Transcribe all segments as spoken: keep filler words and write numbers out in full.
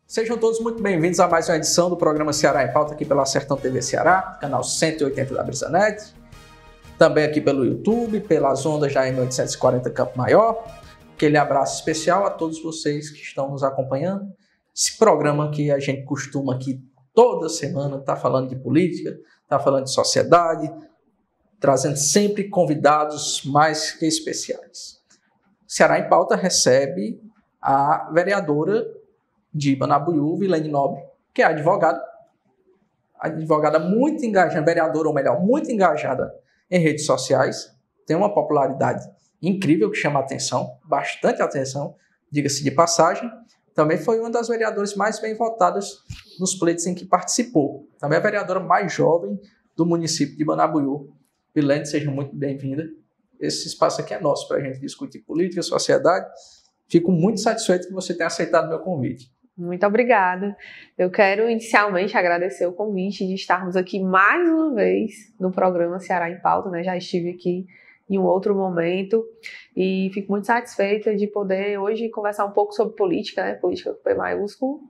Sejam todos muito bem-vindos a mais uma edição do programa Ceará em Pauta, aqui pela Sertão T V Ceará, canal cento e oitenta da BrisaNet, também aqui pelo YouTube, pelas ondas da M oitocentos e quarenta Campo Maior. Aquele abraço especial a todos vocês que estão nos acompanhando. Esse programa que a gente costuma aqui toda semana estar tá falando de política, está falando de sociedade, trazendo sempre convidados mais que especiais. Ceará em Pauta recebe a vereadora de Banabuiú, Vilene Nobre, que é advogada, advogada muito engajada, vereadora, ou melhor, muito engajada em redes sociais, tem uma popularidade incrível que chama atenção, bastante atenção, diga-se de passagem. Também foi uma das vereadoras mais bem votadas nos pleitos em que participou. Também é a vereadora mais jovem do município de Banabuiú. Vilene, seja muito bem-vinda. Esse espaço aqui é nosso para a gente discutir política, sociedade. Fico muito satisfeito que você tenha aceitado o meu convite. Muito obrigada. Eu quero inicialmente agradecer o convite de estarmos aqui mais uma vez no programa Ceará em Pauta, né? Já estive aqui em um outro momento e fico muito satisfeita de poder hoje conversar um pouco sobre política, né? Política com P maiúsculo,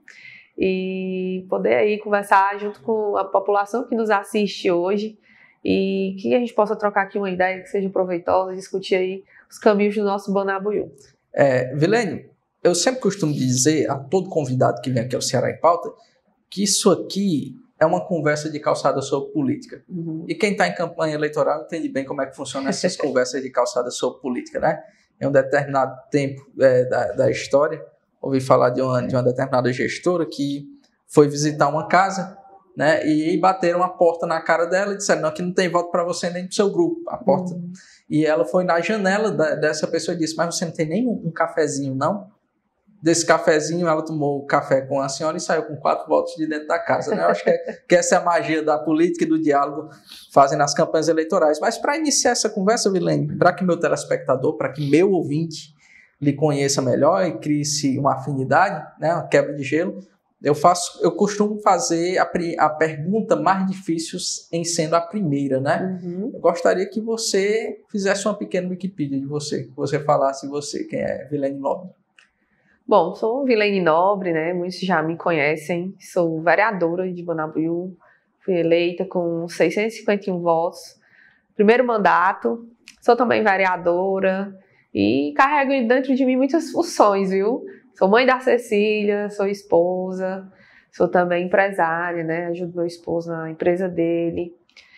e poder aí conversar junto com a população que nos assiste hoje e que a gente possa trocar aqui uma ideia que seja proveitosa, discutir aí os caminhos do nosso Banabuiú. É, Vilene, eu sempre costumo dizer a todo convidado que vem aqui ao Ceará em Pauta que isso aqui é uma conversa de calçada sobre política. Uhum. E quem está em campanha eleitoral entende bem como é que funcionam essas conversas de calçada sobre política, né? Em um determinado tempo é, da, da história, ouvi falar de uma, de uma determinada gestora que foi visitar uma casa, né? E bateram a porta na cara dela e disseram, não, aqui não tem voto para você nem do seu grupo. A porta. Uhum. E ela foi na janela da, dessa pessoa e disse, mas você não tem nem um, um cafezinho, não? Desse cafezinho, ela tomou café com a senhora e saiu com quatro votos de dentro da casa, né? Eu acho que, é, que essa é a magia da política e do diálogo fazem nas campanhas eleitorais. Mas para iniciar essa conversa, Vilene, para que meu telespectador, para que meu ouvinte lhe conheça melhor e crie-se uma afinidade, né? Uma quebra de gelo, eu, faço, eu costumo fazer a, a pergunta mais difícil em sendo a primeira, né? Uhum. Eu gostaria que você fizesse uma pequena Wikipedia de você, que você falasse você, quem é Vilene Nobre. Bom, sou Vilene Nobre, né? Muitos já me conhecem. Sou vereadora de Banabuiú. Fui eleita com seiscentos e cinquenta e um votos. Primeiro mandato. Sou também vereadora e carrego dentro de mim muitas funções, viu? Sou mãe da Cecília, sou esposa, sou também empresária, né? Ajudo meu esposo na empresa dele.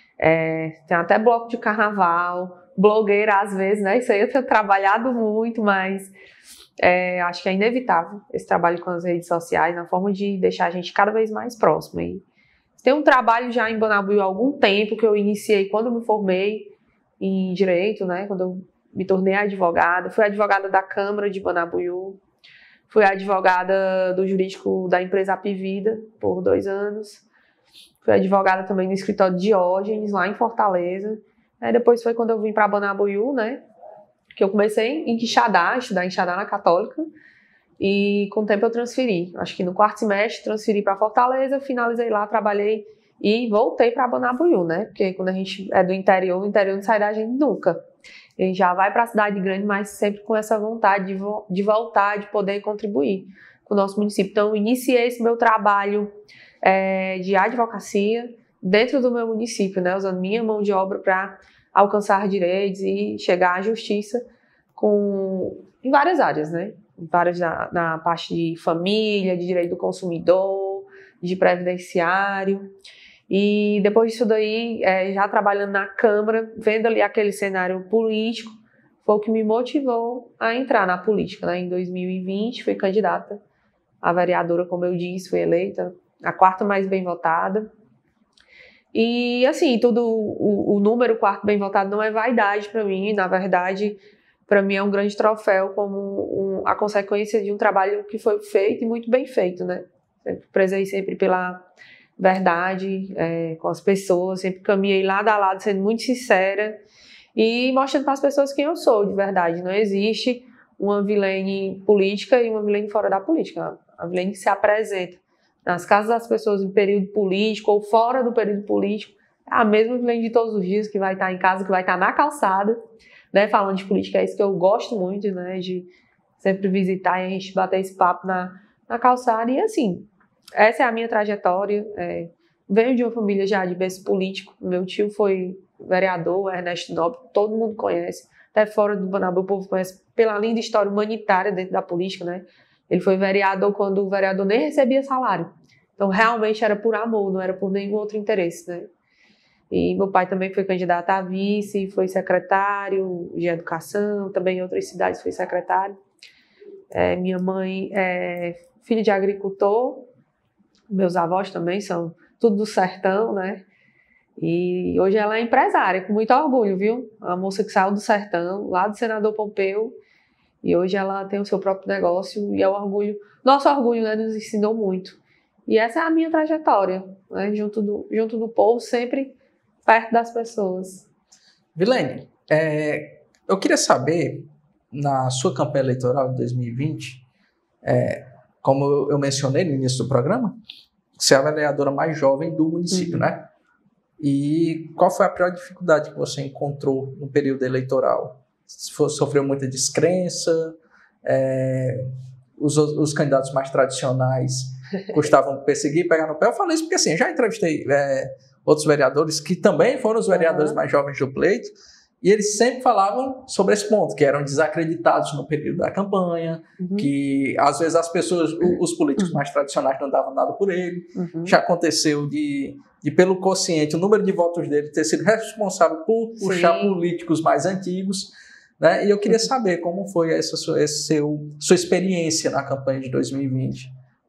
É, tenho até bloco de carnaval, blogueira às vezes, né? Isso aí eu tenho trabalhado muito, mas é, acho que é inevitável esse trabalho com as redes sociais, na forma de deixar a gente cada vez mais próximo. E tem um trabalho já em Banabuiú há algum tempo que eu iniciei quando eu me formei em Direito, né? Quando eu me tornei advogada. Fui advogada da Câmara de Banabuiú. Fui advogada do jurídico da empresa Apivida por dois anos. Fui advogada também no escritório de Diógenes, lá em Fortaleza. Aí depois foi quando eu vim para Banabuiú, né? Que eu comecei em Quixadá, estudar em Quixadá na Católica. E com o tempo eu transferi. Acho que no quarto semestre transferi para Fortaleza, finalizei lá, trabalhei e voltei para Banabuiú, né? Porque quando a gente é do interior, o interior não sai da gente nunca. A gente já vai para a cidade grande, mas sempre com essa vontade de, vo de voltar, de poder contribuir com o nosso município. Então, eu iniciei esse meu trabalho é, de advocacia dentro do meu município, né? Usando minha mão de obra para alcançar direitos e chegar à justiça com, em várias áreas, né? Em várias na, na parte de família, de direito do consumidor, de previdenciário. E depois disso daí, é, já trabalhando na Câmara, vendo ali aquele cenário político, foi o que me motivou a entrar na política, né? Em dois mil e vinte, fui candidata a vereadora, como eu disse, fui eleita a quarta mais bem votada. E assim, tudo, o, o número quarto bem votado não é vaidade para mim, na verdade, para mim é um grande troféu como um, a consequência de um trabalho que foi feito e muito bem feito, né? Sempre prezei sempre pela verdade, é, com as pessoas, sempre caminhei lado a lado, sendo muito sincera e mostrando para as pessoas quem eu sou, de verdade. Não existe uma Vilene política e uma Vilene fora da política. A Vilene que se apresenta nas casas das pessoas em período político ou fora do período político, é a mesma Vilene de todos os dias, que vai estar em casa, que vai estar na calçada, né, falando de política. É isso que eu gosto muito, né, de sempre visitar e a gente bater esse papo na, na calçada. E assim, essa é a minha trajetória. É, venho de uma família já de berço político. Meu tio foi vereador, Ernesto Nobre, todo mundo conhece. Até fora do Banabu, o povo conhece pela linda história humanitária dentro da política, né? Ele foi vereador quando o vereador nem recebia salário. Então, realmente era por amor, não era por nenhum outro interesse, né? E meu pai também foi candidato a vice, foi secretário de educação, também em outras cidades foi secretário. É, minha mãe é filha de agricultor, meus avós também são tudo do sertão, né? E hoje ela é empresária, com muito orgulho, viu? A moça que saiu do sertão, lá do Senador Pompeu, e hoje ela tem o seu próprio negócio e é o orgulho, nosso orgulho, né? Nos ensinou muito. E essa é a minha trajetória, né? Junto do, junto do povo, sempre perto das pessoas. Vilene, é, eu queria saber, na sua campanha eleitoral de dois mil e vinte, é, como eu mencionei no início do programa, você é a vereadora mais jovem do município, uhum. né? E qual foi a pior dificuldade que você encontrou no período eleitoral? Sofreu muita descrença? É, os, os candidatos mais tradicionais gostavam de perseguir, pegar no pé? Eu falei isso porque, assim, eu já entrevistei é, outros vereadores que também foram os vereadores uhum. mais jovens do pleito, e eles sempre falavam sobre esse ponto, que eram desacreditados no período da campanha, uhum. que às vezes as pessoas, os políticos uhum. mais tradicionais não davam nada por ele. Uhum. Já aconteceu de, de, pelo quociente, o número de votos dele ter sido responsável por Sim. puxar políticos mais antigos. Né? E eu queria saber como foi essa sua, esse seu, sua experiência na campanha de dois mil e vinte.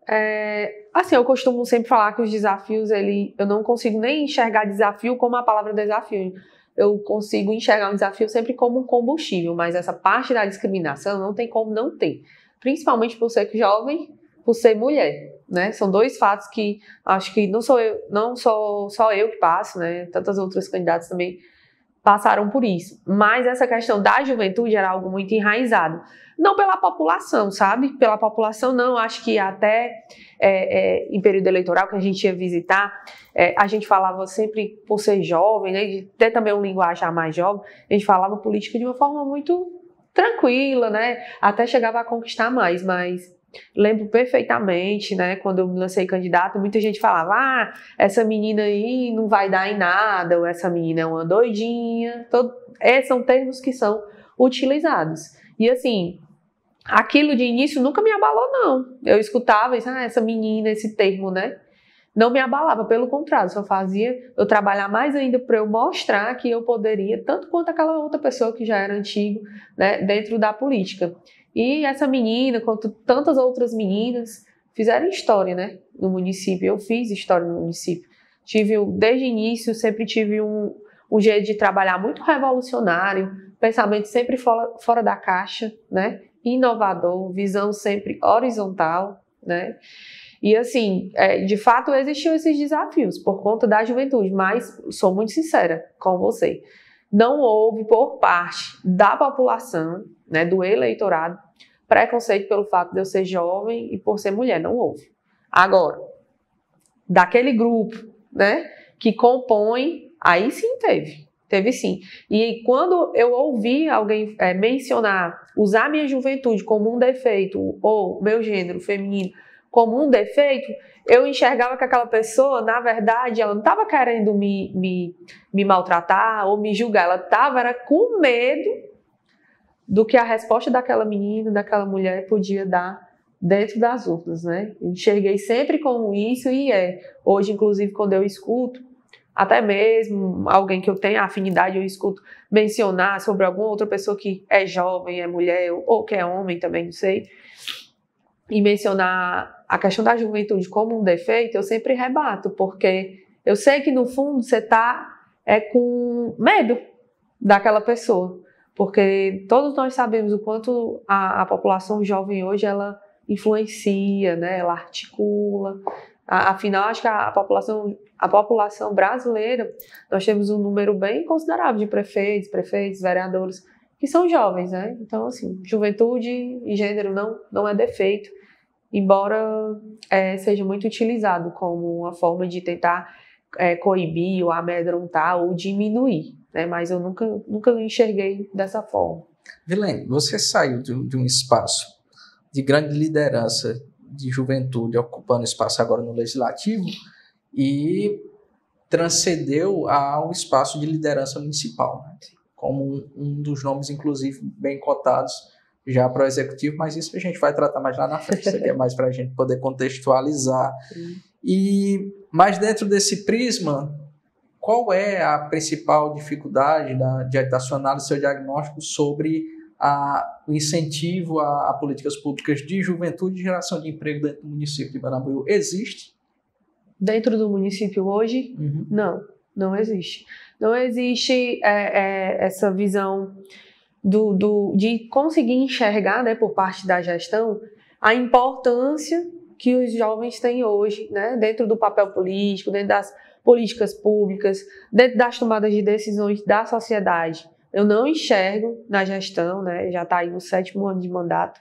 É, assim, eu costumo sempre falar que os desafios, ele, eu não consigo nem enxergar desafio como a palavra desafio. Eu consigo enxergar um desafio sempre como um combustível, mas essa parte da discriminação não tem como não ter. Principalmente por ser jovem, por ser mulher, né? São dois fatos que acho que não sou eu, não sou só eu que passo, né? Tantas outras candidatas também passaram por isso. Mas essa questão da juventude era algo muito enraizado. Não pela população, sabe? Pela população não, acho que até é, é, em período eleitoral que a gente ia visitar, é, a gente falava sempre, por ser jovem, né, de ter também um linguajar mais jovem, a gente falava política de uma forma muito tranquila, né? Até chegava a conquistar mais, mas lembro perfeitamente, né, quando eu me lancei candidata, muita gente falava, ah, essa menina aí não vai dar em nada, ou essa menina é uma doidinha. Todo... Esses são termos que são utilizados. E assim, aquilo de início nunca me abalou, não. Eu escutava isso, ah, essa menina, esse termo, né? Não me abalava, pelo contrário, só fazia eu trabalhar mais ainda para eu mostrar que eu poderia, tanto quanto aquela outra pessoa que já era antigo, né, dentro da política. E essa menina, quanto tantas outras meninas, fizeram história, né, no município. Eu fiz história no município. Tive, desde o início, sempre tive um, um jeito de trabalhar muito revolucionário, pensamento sempre fora, fora da caixa, né, inovador, visão sempre horizontal, né. E assim, é, de fato existiam esses desafios por conta da juventude, mas sou muito sincera com você. Não houve por parte da população, né, do eleitorado, preconceito pelo fato de eu ser jovem e por ser mulher, não houve. Agora, daquele grupo, né, que compõe, aí sim teve, teve sim. E quando eu ouvi alguém é, mencionar, usar minha juventude como um defeito, ou meu gênero feminino como um defeito, eu enxergava que aquela pessoa, na verdade, ela não estava querendo me, me, me maltratar ou me julgar, ela estava era com medo do que a resposta daquela menina, daquela mulher podia dar dentro das urnas, né? Eu enxerguei sempre como isso e é. Hoje, inclusive, quando eu escuto, até mesmo alguém que eu tenho afinidade, eu escuto mencionar sobre alguma outra pessoa que é jovem, é mulher ou que é homem também, não sei, e mencionar a questão da juventude como um defeito, eu sempre rebato, porque eu sei que no fundo você está é, com medo daquela pessoa, porque todos nós sabemos o quanto a, a população jovem hoje ela influencia, né? Ela articula. A, afinal, acho que a, a, população, a população brasileira, nós temos um número bem considerável de prefeitos, prefeitos, vereadores, que são jovens, né? Então, assim, juventude e gênero não, não é defeito, embora é, seja muito utilizado como uma forma de tentar é, coibir ou amedrontar ou diminuir, né? Mas eu nunca, nunca enxerguei dessa forma. Vilene, você saiu de, de um espaço de grande liderança de juventude ocupando espaço agora no Legislativo e transcendeu ao espaço de liderança municipal, né? Como um, um dos nomes, inclusive, bem cotados já para o Executivo, mas isso a gente vai tratar mais lá na frente, isso aqui é mais para a gente poder contextualizar. E, mas dentro desse prisma, qual é a principal dificuldade da, de, da sua análise, seu diagnóstico sobre a, o incentivo a, a políticas públicas de juventude e geração de emprego dentro do município de Banabuiú? Existe? Dentro do município hoje? Uhum. Não, não existe. Não existe é, é, essa visão do, do, de conseguir enxergar, né, por parte da gestão, a importância que os jovens têm hoje, né, dentro do papel político, dentro das políticas públicas, dentro das tomadas de decisões da sociedade. Eu não enxergo na gestão, né, já está aí no sétimo ano de mandato,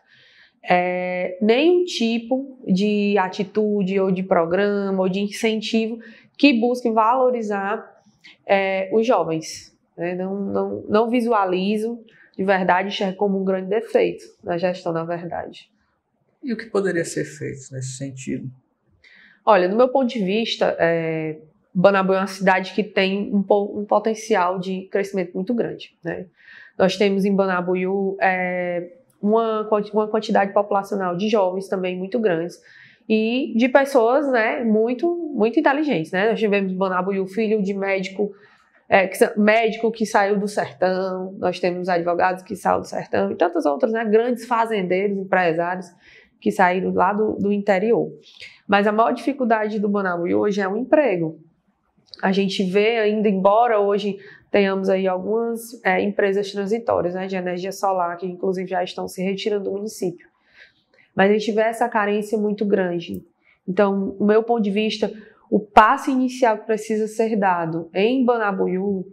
é, nenhum tipo de atitude ou de programa ou de incentivo que busque valorizar é, os jovens. Né? Não, não, não visualizo de verdade, enxergo como um grande defeito na gestão, na verdade. E o que poderia ser feito nesse sentido? Olha, do meu ponto de vista, é, Banabuiú é uma cidade que tem um, um potencial de crescimento muito grande. Né? Nós temos em Banabuiú é, uma, uma quantidade populacional de jovens também muito grandes e de pessoas, né, muito, muito inteligentes. Né? Nós tivemos em Banabuiú filho de médico, é, que, médico que saiu do sertão, nós temos advogados que saíram do sertão e tantas outras, né, grandes fazendeiros, empresários que saíram lá do, do interior. Mas a maior dificuldade do Banabuiú hoje é o emprego. A gente vê ainda, embora hoje tenhamos aí algumas é, empresas transitórias, né, de energia solar, que inclusive já estão se retirando do município. Mas a gente vê essa carência muito grande. Então, do meu ponto de vista, o passo inicial que precisa ser dado em Banabuiú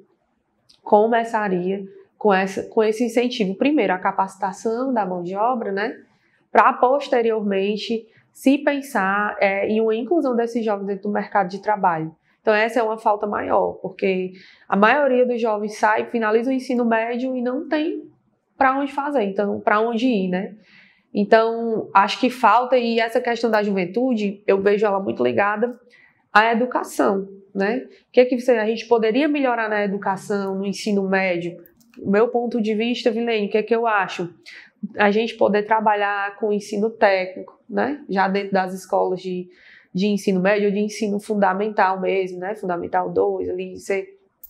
começaria com, essa, com esse incentivo. Primeiro, a capacitação da mão de obra, né, para posteriormente se pensar é, em uma inclusão desses jovens dentro do mercado de trabalho. Então essa é uma falta maior, porque a maioria dos jovens sai, finaliza o ensino médio e não tem para onde fazer, então para onde ir, né? Então acho que falta, e essa questão da juventude, eu vejo ela muito ligada à educação, né? O que é que a gente poderia melhorar na educação, no ensino médio? O meu ponto de vista, Vilene, o que é que eu acho? A gente poder trabalhar com o ensino técnico, né? Já dentro das escolas de, de ensino médio ou de ensino fundamental mesmo, né? Fundamental dois, ali você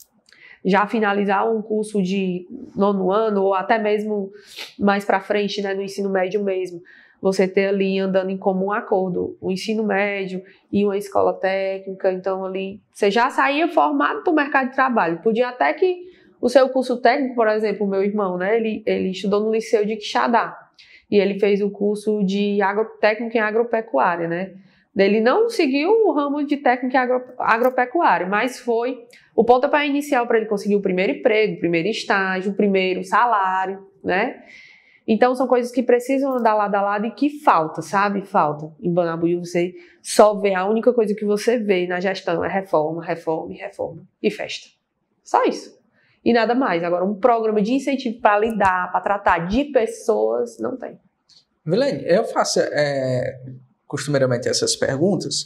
já finalizar um curso de nono ano ou até mesmo mais para frente, né? No ensino médio mesmo. Você ter ali andando em comum acordo o ensino médio e uma escola técnica. Então ali você já saía formado para o mercado de trabalho. Podia até que o seu curso técnico, por exemplo, o meu irmão, né, ele, ele estudou no Liceu de Quixadá e ele fez o curso de agro, técnico em agropecuária, né? Ele não seguiu o ramo de técnico em agro, agropecuária, mas foi o pontapé inicial para ele conseguir o primeiro emprego, o primeiro estágio, o primeiro salário, né? Então são coisas que precisam andar lado a lado e que falta, sabe? Falta. Em Banabuiú você só vê, a única coisa que você vê na gestão é reforma, reforma e reforma e festa. Só isso. E nada mais. Agora, um programa de incentivo para lidar, para tratar de pessoas, não tem. Vilene, eu faço é, costumeiramente essas perguntas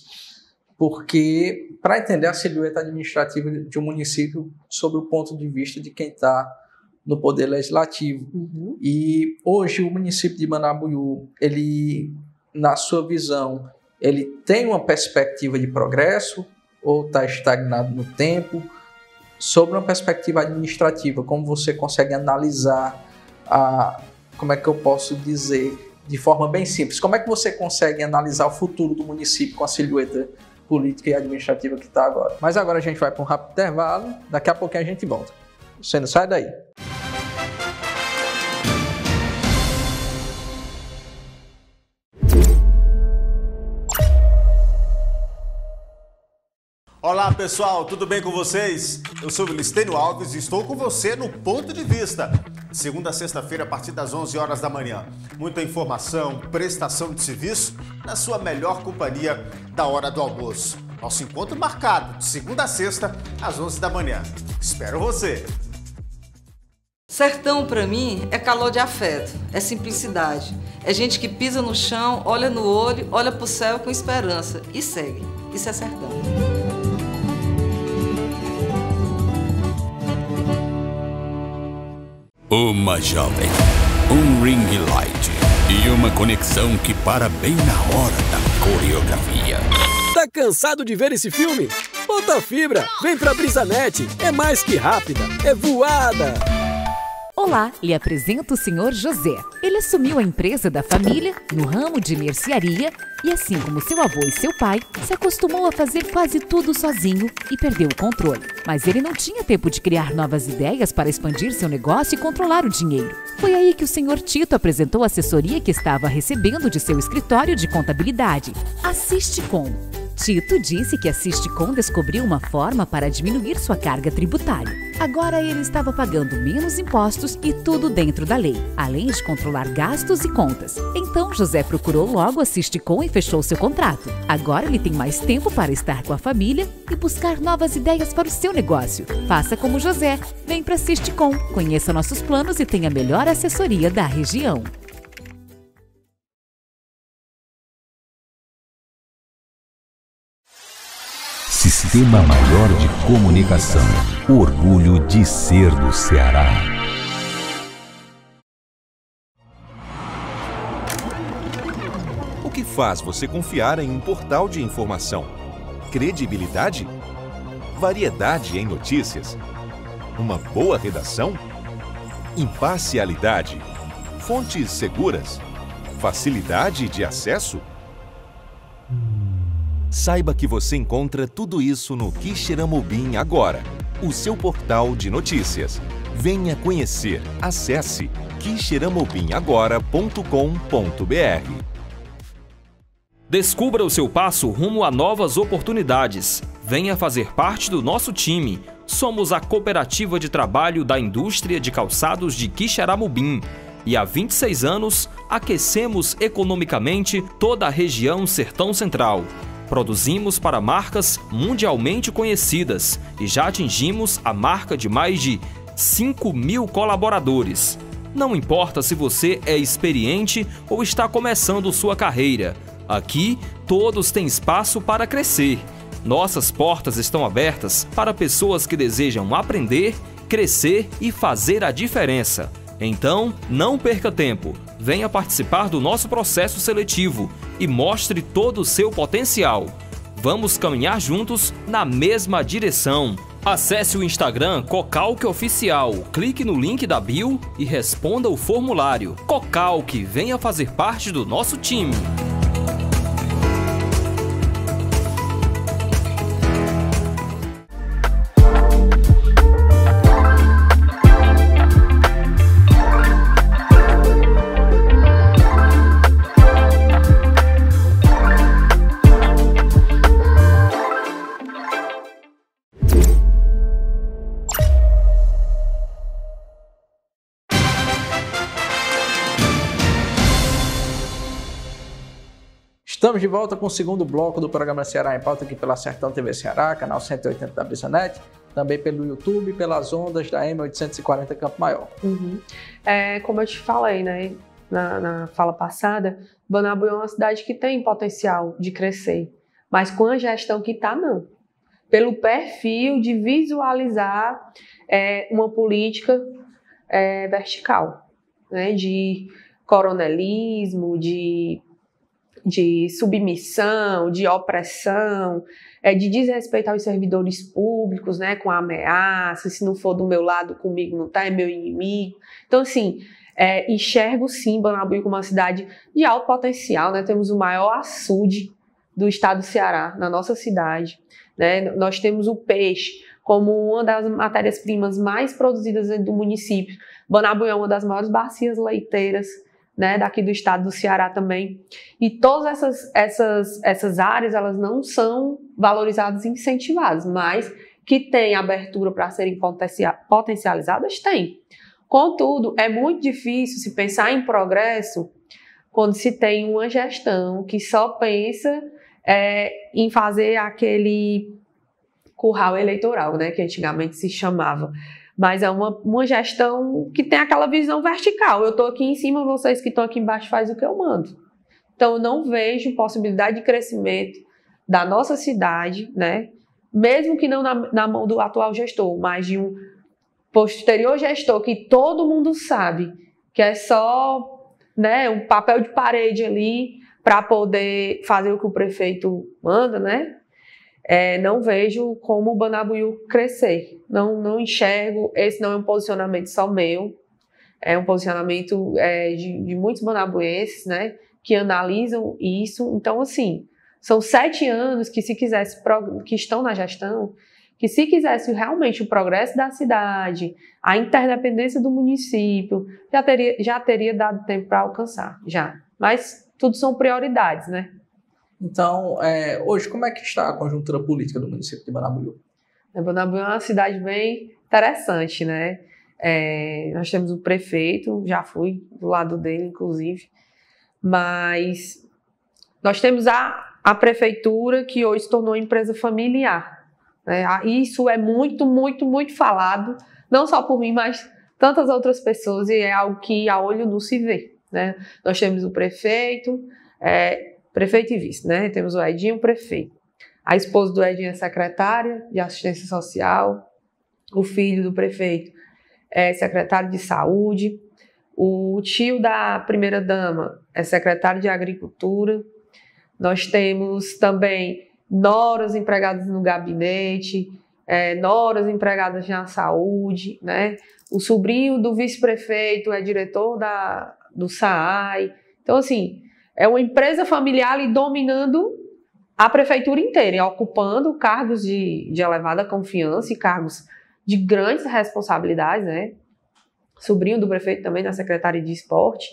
porque, para entender a silhueta administrativa de um município sob o ponto de vista de quem está no poder legislativo. Uhum. E hoje o município de Banabuiú, ele, na sua visão, ele tem uma perspectiva de progresso ou está estagnado no tempo? Sobre uma perspectiva administrativa, como você consegue analisar, a, como é que eu posso dizer, de forma bem simples, como é que você consegue analisar o futuro do município com a silhueta política e administrativa que está agora? Mas agora a gente vai para um rápido intervalo, daqui a pouquinho a gente volta. Você não sai daí. Olá pessoal, tudo bem com vocês? Eu sou o Vilistênio Alves e estou com você no Ponto de Vista. Segunda a sexta-feira a partir das onze horas da manhã. Muita informação, prestação de serviço na sua melhor companhia da hora do almoço. Nosso encontro marcado de segunda a sexta às onze da manhã. Espero você! Sertão, para mim, é calor de afeto, é simplicidade. É gente que pisa no chão, olha no olho, olha para o céu com esperança e segue. Isso é sertão. Uma jovem, um ring light e uma conexão que para bem na hora da coreografia. Tá cansado de ver esse filme? Bota fibra, vem pra Brisanet, é mais que rápida, é voada! Olá, lhe apresento o senhor José. Ele assumiu a empresa da família no ramo de mercearia e, assim como seu avô e seu pai, se acostumou a fazer quase tudo sozinho e perdeu o controle. Mas ele não tinha tempo de criar novas ideias para expandir seu negócio e controlar o dinheiro. Foi aí que o senhor Tito apresentou a assessoria que estava recebendo de seu escritório de contabilidade, a Sisticom. Tito disse que a Sisticom descobriu uma forma para diminuir sua carga tributária. Agora ele estava pagando menos impostos e tudo dentro da lei, além de controlar gastos e contas. Então José procurou logo a Sisticom e fechou seu contrato. Agora ele tem mais tempo para estar com a família e buscar novas ideias para o seu negócio. Faça como José, vem para a Sisticom, conheça nossos planos e tenha a melhor assessoria da região. Sistema Maior de Comunicação. Orgulho de ser do Ceará. O que faz você confiar em um portal de informação? Credibilidade? Variedade em notícias? Uma boa redação? Imparcialidade? Fontes seguras? Facilidade de acesso? Saiba que você encontra tudo isso no Quixeramobim agora, o seu portal de notícias. Venha conhecer. Acesse quixeramobim agora ponto com ponto br. Descubra o seu passo rumo a novas oportunidades. Venha fazer parte do nosso time. Somos a Cooperativa de Trabalho da Indústria de Calçados de Quixeramobim. E há vinte e seis anos, aquecemos economicamente toda a região Sertão Central. Produzimos para marcas mundialmente conhecidas e já atingimos a marca de mais de cinco mil colaboradores. Não importa se você é experiente ou está começando sua carreira, aqui todos têm espaço para crescer. Nossas portas estão abertas para pessoas que desejam aprender, crescer e fazer a diferença. Então, não perca tempo. Venha participar do nosso processo seletivo e mostre todo o seu potencial. Vamos caminhar juntos na mesma direção. Acesse o Instagram Cocalc Oficial, clique no link da bio e responda o formulário. Cocalc, venha fazer parte do nosso time. Estamos de volta com o segundo bloco do programa Ceará em Pauta aqui pela Sertão T V Ceará, canal cento e oitenta da Brisanet, também pelo YouTube, pelas ondas da M oitocentos e quarenta Campo Maior. Uhum. É, como eu te falei, né, na, na fala passada, Banabuiú é uma cidade que tem potencial de crescer, mas com a gestão que está, não. Pelo perfil de visualizar é, uma política é, vertical, né, de coronelismo, de... de submissão, de opressão, é, de desrespeito aos servidores públicos, né, com ameaça, se não for do meu lado, comigo não tá, é meu inimigo. Então, assim, é, enxergo sim Banabuiú como uma cidade de alto potencial, né, temos o maior açude do estado do Ceará, na nossa cidade, né, nós temos o peixe como uma das matérias-primas mais produzidas dentro do município. Banabuiú é uma das maiores bacias leiteiras, né, daqui do estado do Ceará também. E todas essas, essas, essas áreas, elas não são valorizadas e incentivadas, mas que tem abertura para serem potencializadas, tem. Contudo, é muito difícil se pensar em progresso quando se tem uma gestão que só pensa é, em fazer aquele curral eleitoral, né, que antigamente se chamava. Mas é uma, uma gestão que tem aquela visão vertical. Eu estou aqui em cima, vocês que estão aqui embaixo fazem o que eu mando. Então, eu não vejo possibilidade de crescimento da nossa cidade, né? Mesmo que não na, na mão do atual gestor, mas de um posterior gestor que todo mundo sabe que é só, né, um papel de parede ali para poder fazer o que o prefeito manda, né? É, não vejo como o Banabuiú crescer. Não, não enxergo, esse não é um posicionamento só meu, é um posicionamento é, de, de muitos banabuenses, né, que analisam isso. Então, assim, são sete anos que se quisesse, que estão na gestão, que se quisesse realmente o progresso da cidade, a interdependência do município, já teria, já teria dado tempo para alcançar, já. Mas tudo são prioridades, né? Então, é, hoje, como é que está a conjuntura política do município de Banabuiú? Banabuiú é uma cidade bem interessante, né? É, nós temos o prefeito, já fui do lado dele, inclusive, mas nós temos a, a prefeitura, que hoje se tornou empresa familiar. Né? Isso é muito, muito, muito falado, não só por mim, mas tantas outras pessoas, e é algo que a olho nu se vê. Né? Nós temos o prefeito, é, prefeito e vice, né? Temos o Edinho, o prefeito. A esposa do Edinho é secretária de assistência social, o filho do prefeito é secretário de saúde, o tio da primeira-dama é secretário de agricultura. Nós temos também noras empregadas no gabinete, é, noras empregadas na saúde, né? O sobrinho do vice-prefeito é diretor da, do S A I. Então, assim, é uma empresa familiar ali dominando a prefeitura inteira, e ocupando cargos de, de elevada confiança e cargos de grandes responsabilidades, né? Sobrinho do prefeito também na Secretaria de Esporte,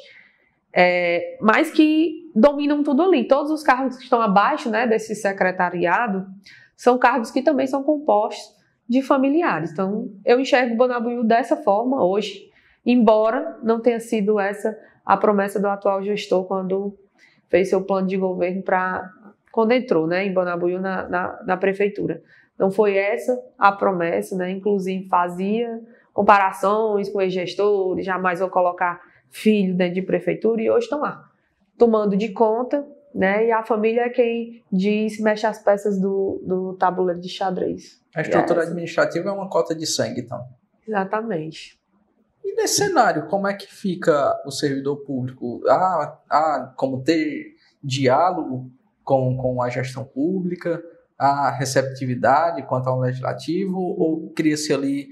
é, mas que dominam tudo ali. Todos os cargos que estão abaixo, né, desse secretariado são cargos que também são compostos de familiares. Então, eu enxergo o Banabuiú dessa forma hoje, embora não tenha sido essa a promessa do atual gestor quando fez seu plano de governo para quando entrou, né, em Banabuiú na, na, na prefeitura. Não foi essa a promessa, né? Inclusive fazia comparações com ex-gestores, jamais vou colocar filho dentro de prefeitura, e hoje estão lá, tomando de conta, né? E a família é quem diz, mexe as peças do, do tabuleiro de xadrez. A estrutura administrativa é uma cota de sangue, então. Exatamente. E nesse cenário, como é que fica o servidor público? Há, há como ter diálogo com, com a gestão pública, a receptividade quanto ao legislativo, ou cria-se ali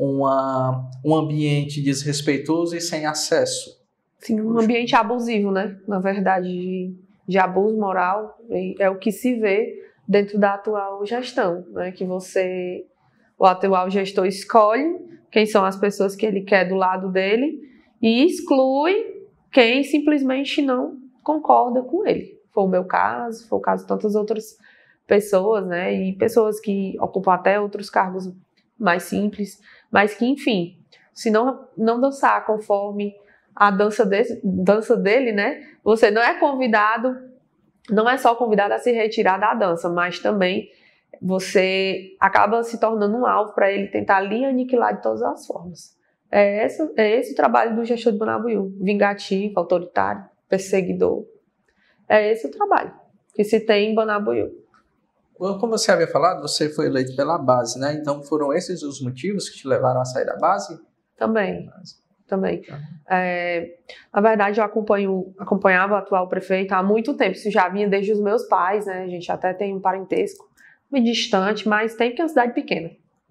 uma, um ambiente desrespeitoso e sem acesso? Sim, um ambiente abusivo, né? Na verdade, de, de abuso moral, é o que se vê dentro da atual gestão, né? Que você, o atual gestor escolhe quem são as pessoas que ele quer do lado dele e exclui quem simplesmente não concorda com ele. Foi o meu caso, foi o caso de tantas outras pessoas, né? E pessoas que ocupam até outros cargos mais simples, mas que, enfim, se não, não dançar conforme a dança, de, dança dele, né? Você não é convidado, não é só convidado a se retirar da dança, mas também você acaba se tornando um alvo para ele tentar lhe aniquilar de todas as formas. É esse, é esse o trabalho do gestor de Banabuiú, vingativo, autoritário, perseguidor. É esse o trabalho que se tem em Banabuiú. Como você havia falado, você foi eleito pela base, né? Então foram esses os motivos que te levaram a sair da base? Também, também. É, na verdade, eu acompanho, acompanhava o atual prefeito há muito tempo. Isso já vinha desde os meus pais, né? A gente até tem um parentesco muito distante, mas tem que é uma cidade pequena.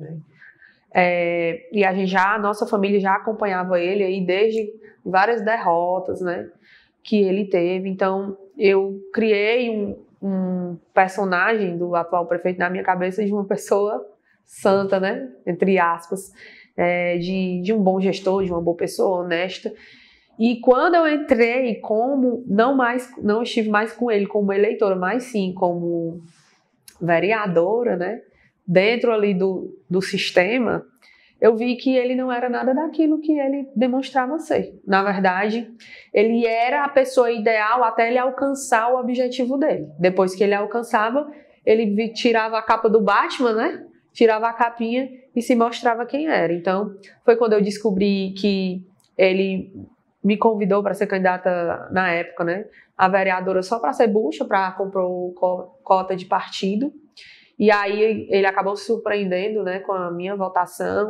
É, e a gente já, a nossa família já acompanhava ele aí desde várias derrotas, né? Que ele teve. Então, eu criei um um personagem do atual prefeito na minha cabeça de uma pessoa santa, né, entre aspas, é, de, de um bom gestor, de uma boa pessoa, honesta. E quando eu entrei como, não, mais, não estive mais com ele como eleitora, mas sim como vereadora, né, dentro ali do, do sistema, eu vi que ele não era nada daquilo que ele demonstrava ser. Na verdade, ele era a pessoa ideal até ele alcançar o objetivo dele. Depois que ele alcançava, ele tirava a capa do Batman, né? tirava a capinha e se mostrava quem era. Então, foi quando eu descobri que ele me convidou para ser candidata na época, né, a vereadora só para ser bucha, para comprar cota de partido. E aí ele acabou se surpreendendo, né, com a minha votação,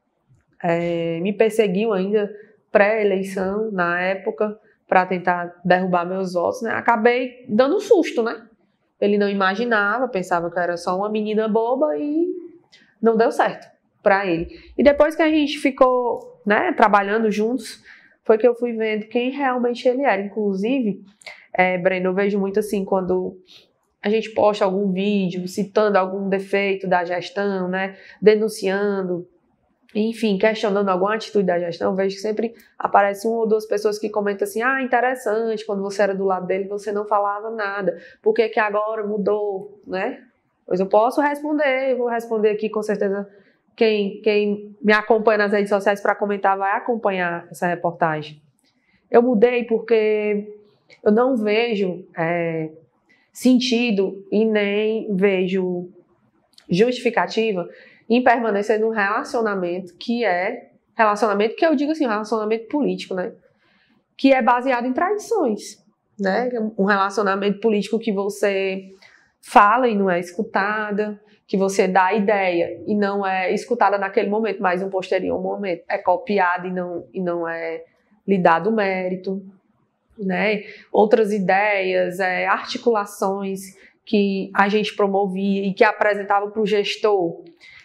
é, me perseguiu ainda pré-eleição na época para tentar derrubar meus votos, né. Acabei dando um susto, né. Ele não imaginava, pensava que eu era só uma menina boba e não deu certo para ele. E depois que a gente ficou, né, trabalhando juntos, foi que eu fui vendo quem realmente ele era. Inclusive, é, Breno, eu vejo muito assim, quando a gente posta algum vídeo citando algum defeito da gestão, né, denunciando, enfim, questionando alguma atitude da gestão, eu vejo que sempre aparece uma ou duas pessoas que comentam assim, ah, interessante, quando você era do lado dele, você não falava nada, por que que agora mudou, né? Pois eu posso responder, eu vou responder aqui com certeza. Quem, quem me acompanha nas redes sociais para comentar vai acompanhar essa reportagem. Eu mudei porque eu não vejo é, sentido e nem vejo justificativa em permanecer num relacionamento que é, relacionamento que eu digo assim, relacionamento político, né? Que é baseado em traições, né? Um relacionamento político que você fala e não é escutada, que você dá ideia e não é escutada naquele momento, mas um posterior momento é copiada e não, e não é lhe dado mérito, né? Outras ideias, é, articulações que a gente promovia e que apresentava para o gestor,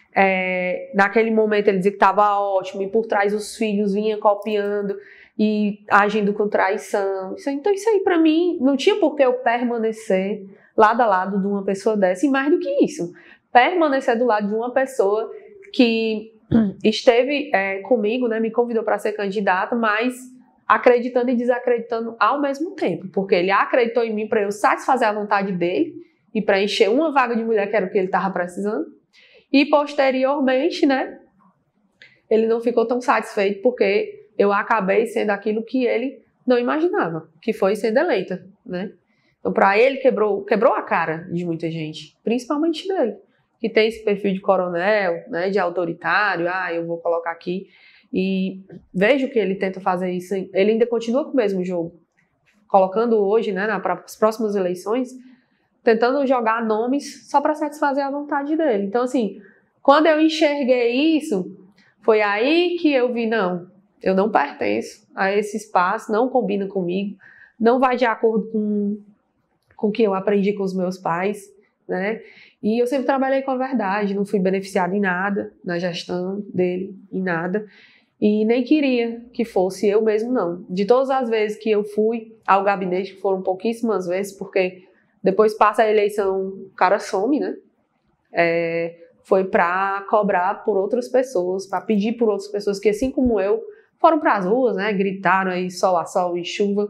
é, naquele momento ele dizia que estava ótimo e por trás os filhos vinham copiando e agindo com traição. Então isso aí para mim não tinha por que eu permanecer lado a lado de uma pessoa dessa, e mais do que isso, permanecer do lado de uma pessoa que esteve é, comigo, né, me convidou para ser candidata, mas acreditando e desacreditando ao mesmo tempo, porque ele acreditou em mim para eu satisfazer a vontade dele e para encher uma vaga de mulher que era o que ele estava precisando, e posteriormente, né, ele não ficou tão satisfeito porque eu acabei sendo aquilo que ele não imaginava, que foi sendo eleita, né. Então, para ele, quebrou, quebrou a cara de muita gente, principalmente dele, que tem esse perfil de coronel, né, de autoritário, ah, eu vou colocar aqui, e vejo que ele tenta fazer isso, ele ainda continua com o mesmo jogo, colocando hoje, né, nas próximas eleições, tentando jogar nomes só para satisfazer a vontade dele. Então, assim, quando eu enxerguei isso, foi aí que eu vi, não, eu não pertenço a esse espaço, não combina comigo, não vai de acordo com com o que eu aprendi com os meus pais, né? E eu sempre trabalhei com a verdade, não fui beneficiada em nada, na gestão dele, em nada, e nem queria que fosse eu mesmo, não. De todas as vezes que eu fui ao gabinete, que foram pouquíssimas vezes, porque depois passa a eleição, o cara some, né? É, foi para cobrar por outras pessoas, para pedir por outras pessoas que, assim como eu, foram para as ruas, né? Gritaram aí sol a sol e chuva,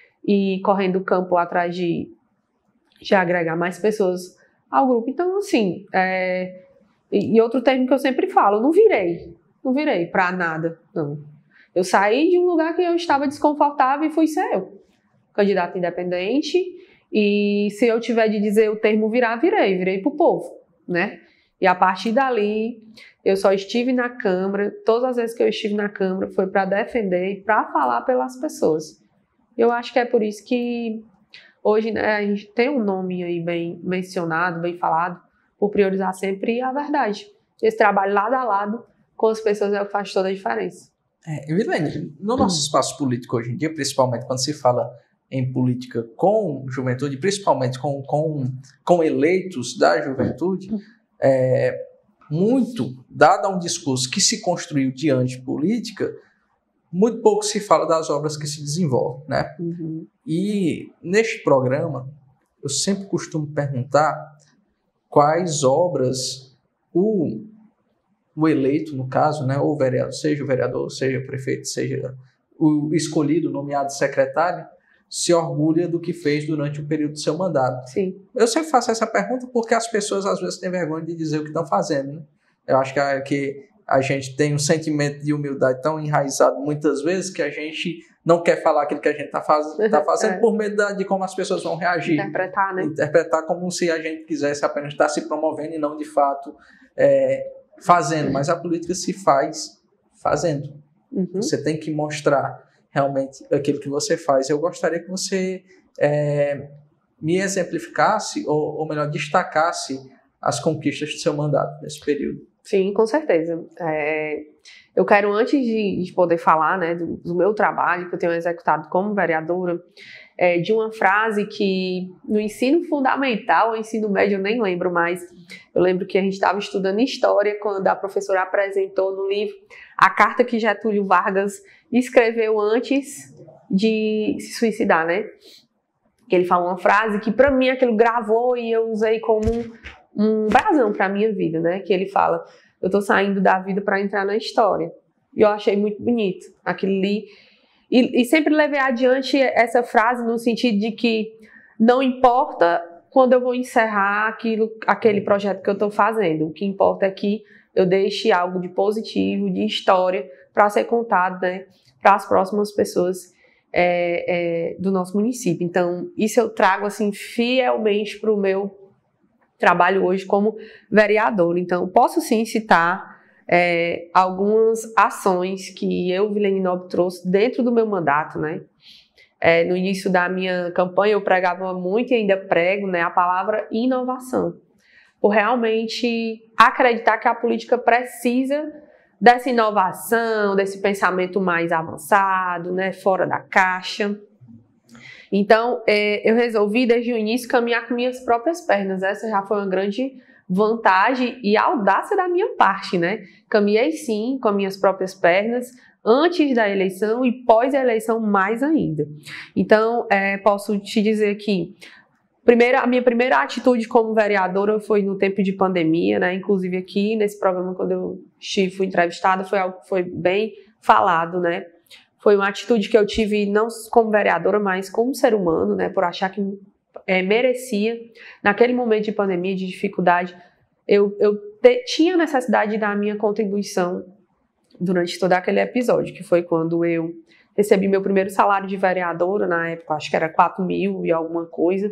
e correndo o campo atrás de de agregar mais pessoas ao grupo. Então, assim, é, e outro termo que eu sempre falo, não virei, não virei pra nada, não. Eu saí de um lugar que eu estava desconfortável e fui ser eu, candidata independente, e se eu tiver de dizer o termo virar, virei, virei pro povo, né? E a partir dali, eu só estive na Câmara, todas as vezes que eu estive na Câmara foi para defender e para falar pelas pessoas. Eu acho que é por isso que hoje, né, a gente tem um nome aí bem mencionado, bem falado, por priorizar sempre a verdade. Esse trabalho lado a lado com as pessoas é o que faz toda a diferença. É, Vilene, no nosso espaço político hoje em dia, principalmente quando se fala em política com juventude, principalmente com, com, com eleitos da juventude, é, muito, dado a um discurso que se construiu diante de política, muito pouco se fala das obras que se desenvolvem, né? Uhum. E neste programa, eu sempre costumo perguntar quais obras o, o eleito, no caso, né, ou o vereador, seja o vereador, seja o prefeito, seja o escolhido, nomeado secretário, se orgulha do que fez durante o período do seu mandato. Sim. Eu sempre faço essa pergunta porque as pessoas às vezes têm vergonha de dizer o que estão fazendo, né? Eu acho que, que a gente tem um sentimento de humildade tão enraizado muitas vezes que a gente não quer falar aquilo que a gente está faz, tá fazendo É. por medo da- de como as pessoas vão reagir. Interpretar, né? Interpretar como se a gente quisesse apenas estar se promovendo e não, de fato, é, fazendo. Mas a política se faz fazendo. Uhum. Você tem que mostrar realmente aquilo que você faz. Eu gostaria que você é, me exemplificasse, ou, ou melhor, destacasse as conquistas do seu mandato nesse período. Sim, com certeza. É, eu quero, antes de, de poder falar, né, do, do meu trabalho que eu tenho executado como vereadora, é, de uma frase que no ensino fundamental, ou ensino médio, eu nem lembro mais, eu lembro que a gente estava estudando história quando a professora apresentou no livro a carta que Getúlio Vargas escreveu antes de se suicidar, né? Que ele falou uma frase que para mim aquilo gravou e eu usei como um, um brasão para a minha vida, né? Que ele fala: eu tô saindo da vida para entrar na história. E eu achei muito bonito aquilo ali. E, e sempre levei adiante essa frase no sentido de que não importa quando eu vou encerrar aquilo, aquele projeto que eu estou fazendo. O que importa é que eu deixe algo de positivo, de história, para ser contado, né, para as próximas pessoas é, é, do nosso município. Então, isso eu trago assim, fielmente para o meu trabalho hoje como vereador. Então, posso sim citar é, algumas ações que eu, Vilene Nobre, trouxe dentro do meu mandato, né? É, no início da minha campanha eu pregava muito e ainda prego, né, a palavra inovação, por realmente acreditar que a política precisa dessa inovação, desse pensamento mais avançado, né, fora da caixa. Então, é, eu resolvi desde o início caminhar com minhas próprias pernas. Essa já foi uma grande vantagem e audácia da minha parte, né? Caminhei sim com as minhas próprias pernas, antes da eleição e pós a eleição mais ainda. Então, é, posso te dizer que primeira, a minha primeira atitude como vereadora foi no tempo de pandemia, né? Inclusive aqui nesse programa, quando eu estive, fui entrevistada, foi algo que foi bem falado, né? Foi uma atitude que eu tive não como vereadora, mas como ser humano, né? Por achar que é, merecia, naquele momento de pandemia, de dificuldade, eu, eu te, tinha necessidade de dar a minha contribuição durante todo aquele episódio, que foi quando eu recebi meu primeiro salário de vereadora, na época acho que era quatro mil e alguma coisa,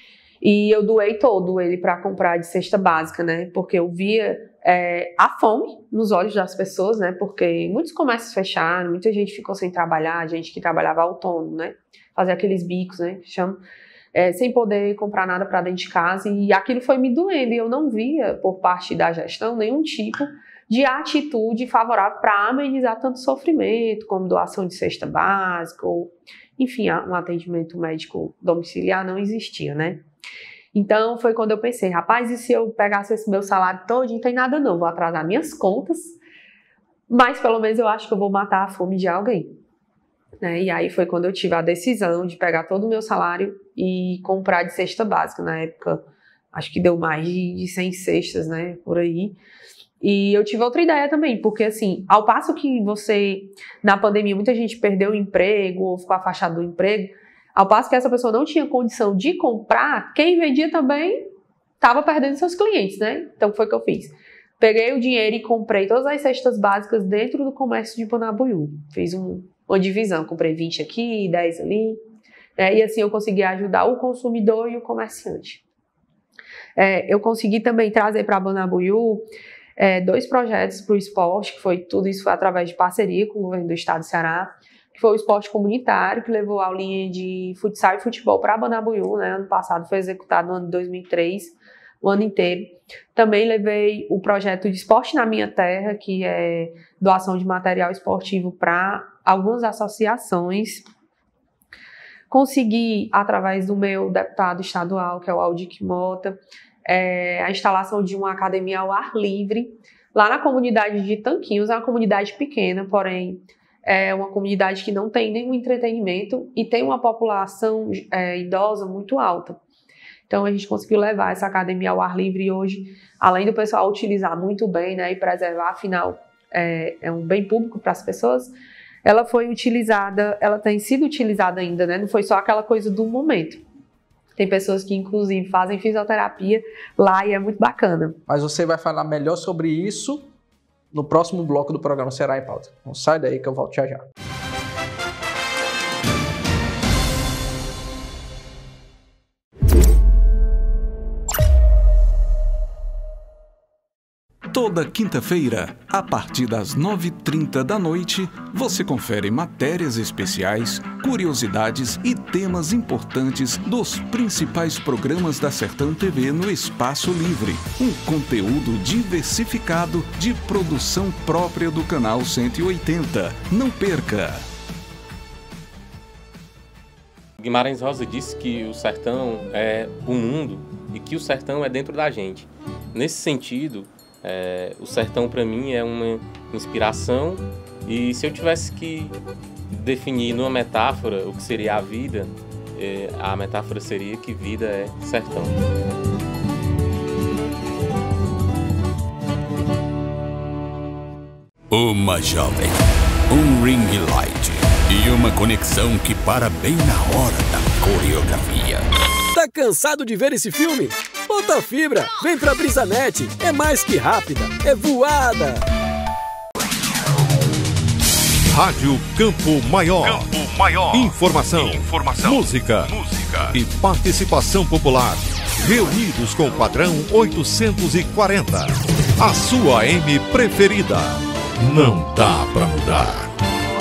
e eu doei todo ele para comprar de cesta básica, né, porque eu via é, a fome nos olhos das pessoas, né, porque muitos comércios fecharam, muita gente ficou sem trabalhar, gente que trabalhava autônomo, né, fazer aqueles bicos, né, que chamam, é, sem poder comprar nada para dentro de casa, e aquilo foi me doendo, e eu não via por parte da gestão nenhum tipo de atitude favorável para amenizar tanto sofrimento, como doação de cesta básica, ou, enfim, um atendimento médico domiciliar não existia, né? Então, foi quando eu pensei, rapaz, e se eu pegasse esse meu salário todo, não tem nada não, vou atrasar minhas contas, mas pelo menos eu acho que eu vou matar a fome de alguém. Né? E aí foi quando eu tive a decisão de pegar todo o meu salário e comprar de cesta básica. Na época, acho que deu mais de cem cestas, né, por aí. E eu tive outra ideia também, porque assim, ao passo que você, na pandemia, muita gente perdeu o emprego ou ficou afastado do emprego, ao passo que essa pessoa não tinha condição de comprar, quem vendia também estava perdendo seus clientes, né? Então, foi o que eu fiz. Peguei o dinheiro e comprei todas as cestas básicas dentro do comércio de Bonabuiú. Fiz um, uma divisão, comprei vinte aqui, dez ali, né? E assim eu consegui ajudar o consumidor e o comerciante. É, eu consegui também trazer para Bonabuiú É, dois projetos para o esporte, que foi tudo isso foi através de parceria com o governo do estado do Ceará, que foi o esporte comunitário, que levou a aulinha de futsal e futebol para Bonabuiú, né? Ano passado foi executado no ano de dois mil e três, o ano inteiro. Também levei o projeto de esporte na minha terra, que é doação de material esportivo para algumas associações. Consegui, através do meu deputado estadual, que é o Aldic Mota, É, a instalação de uma academia ao ar livre, lá na comunidade de Tanquinhos. É uma comunidade pequena, porém é uma comunidade que não tem nenhum entretenimento e tem uma população é, idosa muito alta. Então a gente conseguiu levar essa academia ao ar livre e hoje, além do pessoal utilizar muito bem, né, e preservar, afinal é, é um bem público para as pessoas, ela foi utilizada, ela tem sido utilizada ainda, né, não foi só aquela coisa do momento. Tem pessoas que, inclusive, fazem fisioterapia lá e é muito bacana. Mas você vai falar melhor sobre isso no próximo bloco do programa Ceará em Pauta. Não sai daí que eu volto já já. Toda quinta-feira, a partir das nove e trinta da noite, você confere matérias especiais, curiosidades e temas importantes dos principais programas da Sertão T V no Espaço Livre. Um conteúdo diversificado de produção própria do canal cento e oitenta. Não perca! Guimarães Rosa disse que o sertão é o mundo e que o sertão é dentro da gente. Nesse sentido, é, o sertão para mim é uma inspiração, e se eu tivesse que definir numa metáfora o que seria a vida, é, a metáfora seria que vida é sertão. Uma jovem, um ring light e uma conexão que para bem na hora da coreografia. Tá cansado de ver esse filme? Bota fibra, vem pra BrisaNet, é mais que rápida, é voada. Rádio Campo Maior. Campo Maior. Informação, Informação, música, música e participação popular, reunidos com o padrão oitocentos e quarenta. A sua A M preferida. Não dá pra mudar.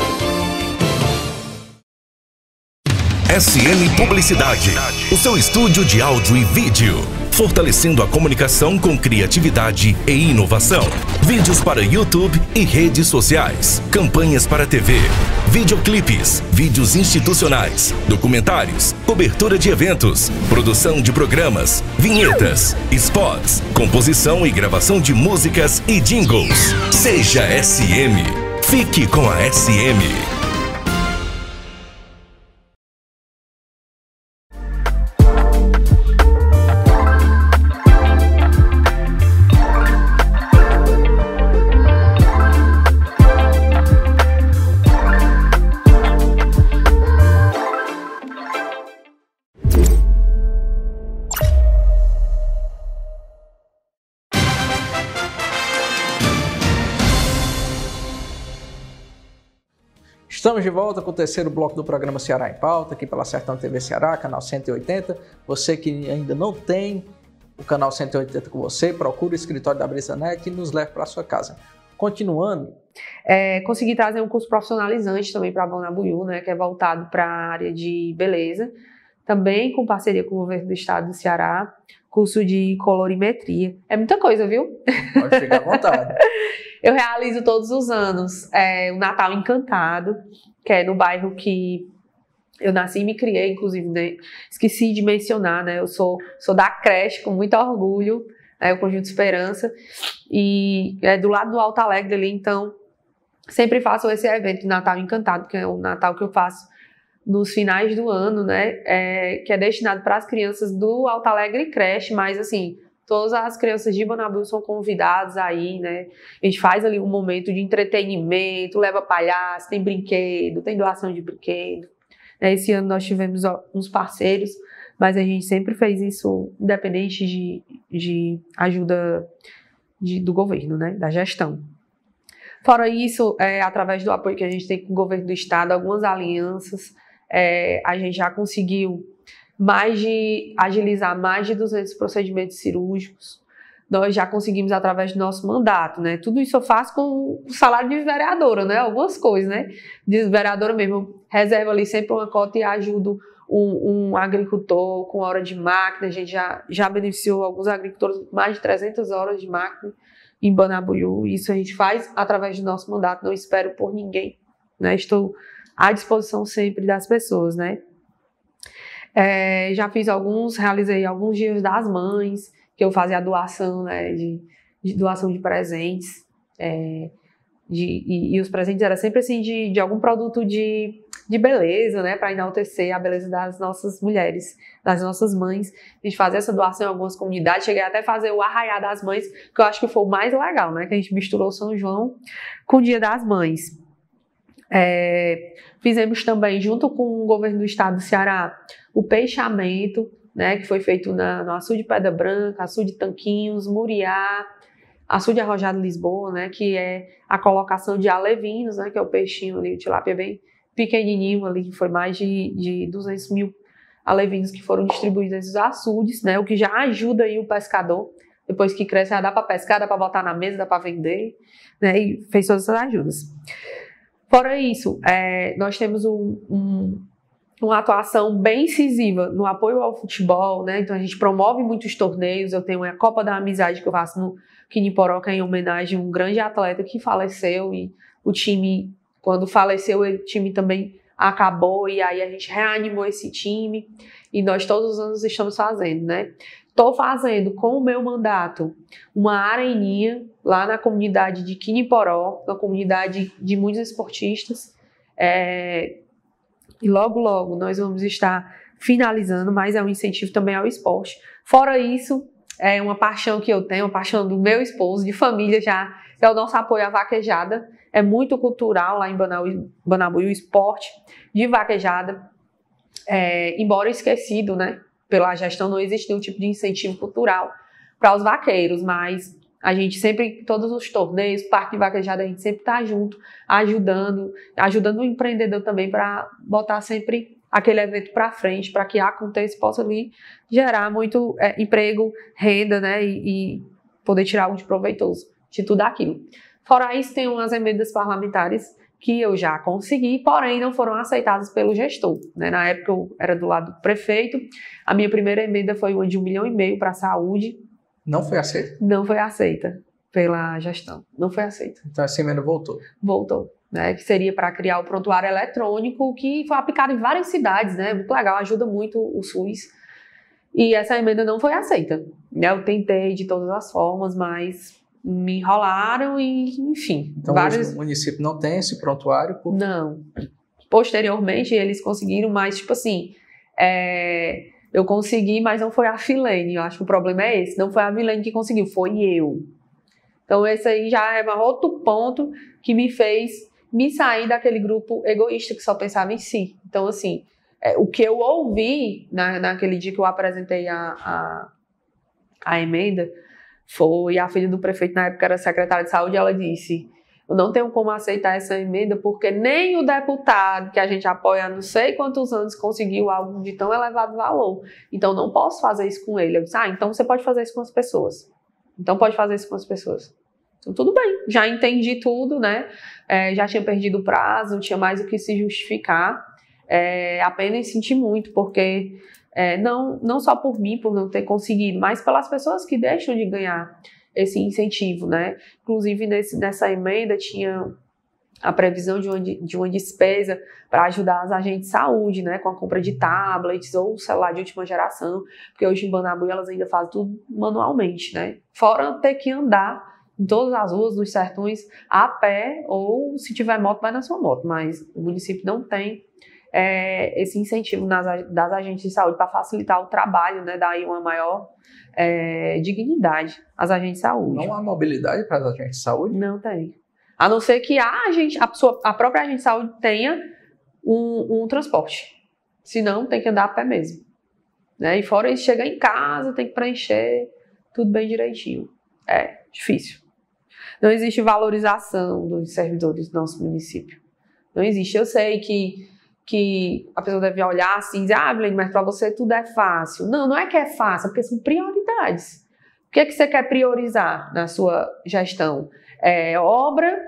S M Publicidade, o seu estúdio de áudio e vídeo, fortalecendo a comunicação com criatividade e inovação. Vídeos para YouTube e redes sociais, campanhas para T V, videoclipes, vídeos institucionais, documentários, cobertura de eventos, produção de programas, vinhetas, spots, composição e gravação de músicas e jingles. Seja S M. Fique com a S M. Estamos de volta com o terceiro bloco do programa Ceará em Pauta, aqui pela Sertão T V Ceará, canal cento e oitenta. Você que ainda não tem o canal cento e oitenta com você, procure o escritório da BrisaNet e nos leve para a sua casa. Continuando. É, consegui trazer um curso profissionalizante também para Bonabuiú, né, que é voltado para a área de beleza, também com parceria com o governo do estado do Ceará, curso de colorimetria. É muita coisa, viu? Pode ficar à vontade. Eu realizo todos os anos é, o Natal Encantado, que é no bairro que eu nasci e me criei, inclusive, né? Esqueci de mencionar, né? Eu sou, sou da creche, com muito orgulho, né? O Conjunto Esperança, e é do lado do Alto Alegre ali, então sempre faço esse evento de Natal Encantado, que é o Natal que eu faço nos finais do ano, né? É, que é destinado para as crianças do Alto Alegre creche, mas assim, todas as crianças de Bonabuiú são convidadas aí, né? A gente faz ali um momento de entretenimento, leva palhaço, tem brinquedo, tem doação de brinquedo. Esse ano nós tivemos uns parceiros, mas a gente sempre fez isso independente de, de ajuda de, do governo, né? Da gestão. Fora isso, é, através do apoio que a gente tem com o governo do estado, algumas alianças, é, a gente já conseguiu mais de agilizar mais de duzentos procedimentos cirúrgicos. Nós já conseguimos através do nosso mandato, né? Tudo isso eu faço com o salário de vereadora, né? Algumas coisas, né? De vereadora mesmo, eu reservo ali sempre uma cota e ajudo um, um agricultor com hora de máquina. A gente já, já beneficiou alguns agricultores mais de trezentas horas de máquina em Bonabuiú. Isso a gente faz através do nosso mandato, não espero por ninguém, né? Estou à disposição sempre das pessoas, né? É, já fiz alguns, realizei alguns dias das mães, que eu fazia a doação, né, de, de doação de presentes, é, de, e, e os presentes eram sempre assim de, de algum produto de, de beleza, né, para enaltecer a beleza das nossas mulheres, das nossas mães. A gente fazia essa doação em algumas comunidades, cheguei até a fazer o Arraiá das Mães, que eu acho que foi o mais legal, né, que a gente misturou São João com o Dia das Mães. É, fizemos também, junto com o governo do estado do Ceará, o peixamento, né, que foi feito na, no açude de Pedra Branca, açude de Tanquinhos, Muriá, açude de Arrojado Lisboa, né, que é a colocação de alevinos, né, que é o peixinho ali, o tilápia bem pequenininho ali, que foi mais de, de duzentos mil alevinos que foram distribuídos nesses açudes, né, o que já ajuda aí o pescador Depois que cresce, já dá para pescar, dá para botar na mesa, dá para vender, né? E fez todas essas ajudas. Fora isso, é, nós temos um, um, uma atuação bem incisiva no apoio ao futebol, né? Então a gente promove muitos torneios. Eu tenho a Copa da Amizade que eu faço no Quiniporó, que é em homenagem a um grande atleta que faleceu, e o time, quando faleceu, o time também acabou, e aí a gente reanimou esse time, e nós todos os anos estamos fazendo, né? Estou fazendo, com o meu mandato, uma areninha lá na comunidade de Quiniporó, uma comunidade de muitos esportistas. É, e logo, logo nós vamos estar finalizando, mas é um incentivo também ao esporte. Fora isso, é uma paixão que eu tenho, uma paixão do meu esposo, de família já, é o nosso apoio à vaquejada. É muito cultural lá em Banabuí, o esporte de vaquejada. É, embora esquecido, né? Pela gestão, não existe nenhum tipo de incentivo cultural para os vaqueiros, mas a gente sempre, todos os torneios, parque de vaquejada, a gente sempre está junto, ajudando, ajudando o empreendedor também para botar sempre aquele evento para frente, para que aconteça e possa ali gerar muito é, emprego, renda, né, e, e poder tirar algo de proveitoso de tudo aquilo. Fora isso, tem umas emendas parlamentares que eu já consegui, porém não foram aceitadas pelo gestor, né? Na época eu era do lado do prefeito, a minha primeira emenda foi uma de um milhão e meio para a saúde. Não foi aceita? Não foi aceita pela gestão, não foi aceita. Então essa emenda voltou? Voltou, né? Que seria para criar o prontuário eletrônico, que foi aplicado em várias cidades, né? Muito legal, ajuda muito o SUS. E essa emenda não foi aceita, né? Eu tentei de todas as formas, mas me enrolaram e, enfim. Então vários... hoje o município não tem esse prontuário? Por... Não. Posteriormente eles conseguiram, mas tipo assim, é... eu consegui, mas não foi a Filene. Eu acho que o problema é esse. Não foi a Filene que conseguiu, foi eu. Então esse aí já é um outro ponto que me fez me sair daquele grupo egoísta que só pensava em si. Então assim, é, o que eu ouvi na, naquele dia que eu apresentei a, a, a emenda, foi a filha do prefeito, na época era secretária de saúde, ela disse: eu não tenho como aceitar essa emenda porque nem o deputado que a gente apoia há não sei quantos anos conseguiu algo de tão elevado valor. Então não posso fazer isso com ele. Eu disse: ah, então você pode fazer isso com as pessoas. Então pode fazer isso com as pessoas. Então tudo bem, já entendi tudo, né? É, já tinha perdido o prazo, não tinha mais o que se justificar. É, apenas senti muito, porque... É, não, não só por mim, por não ter conseguido, mas pelas pessoas que deixam de ganhar esse incentivo, né? Inclusive, nesse, nessa emenda tinha a previsão de uma, de uma despesa para ajudar as agentes de saúde, né? Com a compra de tablets ou celular de última geração, porque hoje em Banabuí elas ainda fazem tudo manualmente, né? Fora ter que andar em todas as ruas, nos sertões, a pé, ou se tiver moto, vai na sua moto, mas o município não tem É, esse incentivo nas, das agentes de saúde para facilitar o trabalho, né, dar aí uma maior é, dignidade às agentes de saúde. Não há mobilidade para as agentes de saúde? Não tem. A não ser que a, agente, a, pessoa, a própria agente de saúde tenha um, um transporte. Senão, tem que andar a pé mesmo. Né? E fora isso, chega em casa, tem que preencher tudo bem direitinho. É difícil. Não existe valorização dos servidores do nosso município. Não existe. Eu sei que que a pessoa deve olhar assim e dizer: ah, Vilene, mas para você tudo é fácil. Não, não é que é fácil, é porque são prioridades. O que é que você quer priorizar na sua gestão? É obra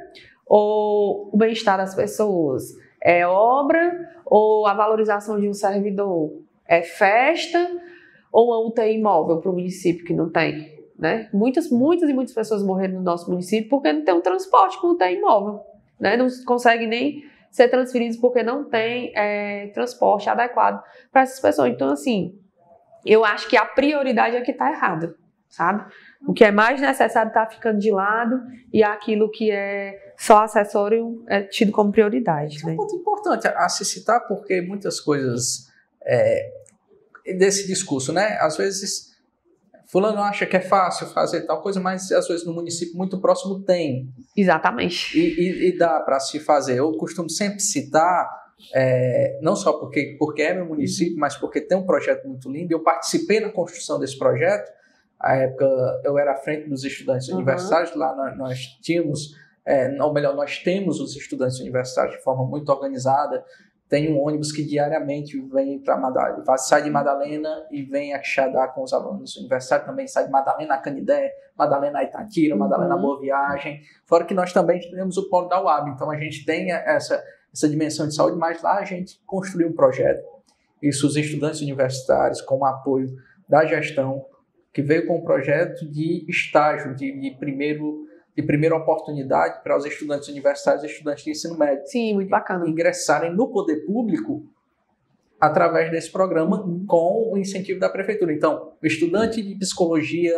ou o bem-estar das pessoas? É obra ou a valorização de um servidor? É festa ou uma U T I móvel para o município que não tem? Né? Muitas, muitas e muitas pessoas morreram no nosso município porque não tem um transporte com U T I móvel. Né? Não consegue nem ser transferidos porque não tem é, transporte adequado para essas pessoas. Então, assim, eu acho que a prioridade é que está errada, sabe? O que é mais necessário está ficando de lado e aquilo que é só acessório é tido como prioridade. É um ponto importante a se citar, porque muitas coisas é, desse discurso, né? Às vezes, fulano acha que é fácil fazer tal coisa, mas às vezes no município muito próximo tem. Exatamente. E, e, e dá para se fazer. Eu costumo sempre citar, é, não só porque, porque é meu município, mas porque tem um projeto muito lindo. Eu participei na construção desse projeto. À época eu era à frente dos estudantes uhum. universitários. Lá nós, nós tínhamos, é, ou melhor, nós temos os estudantes universitários de forma muito organizada. tem um ônibus que diariamente vem para Madalena, sai de Madalena e vem a Quixadá com os alunos universitários, também sai de Madalena a Canidé, Madalena a Itatira, uhum. Madalena a Boa Viagem, fora que nós também temos o Polo da U A B, então a gente tem essa, essa dimensão de saúde, mas lá a gente construiu um projeto, isso os estudantes universitários com o apoio da gestão, que veio com um projeto de estágio, de, de primeiro... de primeira oportunidade para os estudantes universitários e estudantes de ensino médio. Sim, muito bacana. Ingressarem no poder público através desse programa uhum. com o incentivo da prefeitura. Então, o estudante de psicologia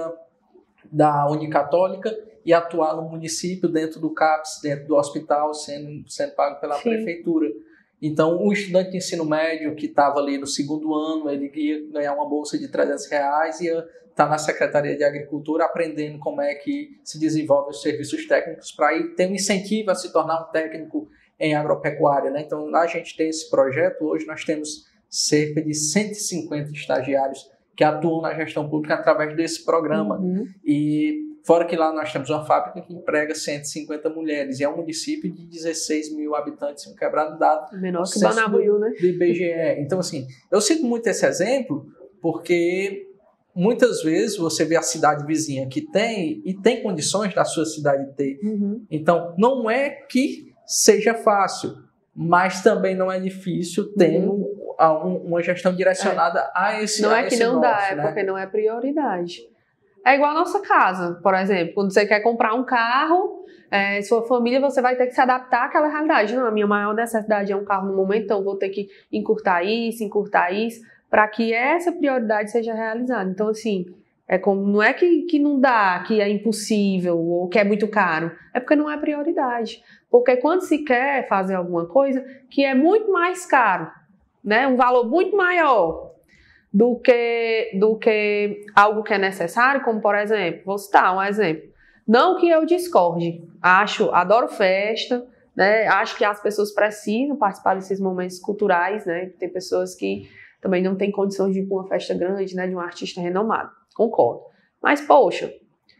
da Unicatólica e atuar no município, dentro do CAPS, dentro do hospital, sendo, sendo pago pela Sim. prefeitura. Então, o estudante de ensino médio que estava ali no segundo ano, ele ia ganhar uma bolsa de trezentos reais e ia estar na Secretaria de Agricultura aprendendo como é que se desenvolve os serviços técnicos para aí ter um incentivo a se tornar um técnico em agropecuária, né? Então, lá a gente tem esse projeto. Hoje nós temos cerca de cento e cinquenta estagiários que atuam na gestão pública através desse programa. Uhum. E fora que lá nós temos uma fábrica que emprega cento e cinquenta mulheres e é um município de dezesseis mil habitantes, um quebrado dado. Menor que Banabuiú, né? Do I B G E. Então, assim, eu cito muito esse exemplo porque muitas vezes você vê a cidade vizinha que tem e tem condições da sua cidade ter. Uhum. Então, não é que seja fácil, mas também não é difícil ter uhum. um, uma gestão direcionada é. a esse Não a é que esse não norte, dá, é né? porque não é prioridade. É igual a nossa casa, por exemplo. Quando você quer comprar um carro, é, sua família, você vai ter que se adaptar àquela realidade. Não, a minha maior necessidade é um carro no momento, então vou ter que encurtar isso, encurtar isso, para que essa prioridade seja realizada. Então, assim, é como, não é que, que não dá, que é impossível ou que é muito caro, é porque não é prioridade. Porque quando se quer fazer alguma coisa que é muito mais caro, né, um valor muito maior do que, do que algo que é necessário, como, por exemplo, vou citar um exemplo. Não que eu discorde, acho, adoro festa, né, acho que as pessoas precisam participar desses momentos culturais, né, tem pessoas que também não tem condições de ir para uma festa grande, né, de um artista renomado. Concordo. Mas, poxa,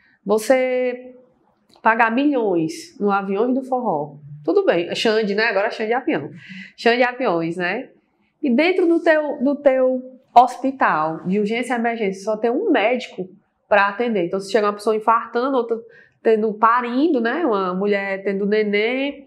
você pagar milhões no Aviões do Forró, tudo bem, Xande, né? Agora Xande de avião. Xande de aviões, né? E dentro do teu, do teu hospital de urgência e emergência só tem um médico para atender. Então, se chega uma pessoa infartando, outra tendo parindo, né? Uma mulher tendo neném,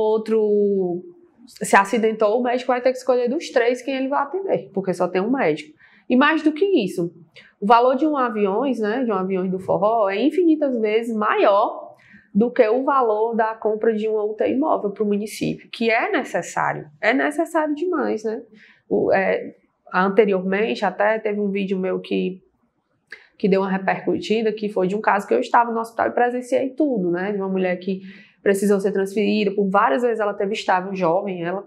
outro se acidentou, o médico vai ter que escolher dos três quem ele vai atender, porque só tem um médico. E mais do que isso, o valor de um aviões, né, de um aviões do forró é infinitas vezes maior do que o valor da compra de uma U T I móvel para o município, que é necessário, é necessário demais, né? O, é, anteriormente, até teve um vídeo meu que, que deu uma repercutida, que foi de um caso que eu estava no hospital e presenciei tudo, né, de uma mulher que precisou ser transferida, por várias vezes ela teve estável, jovem, ela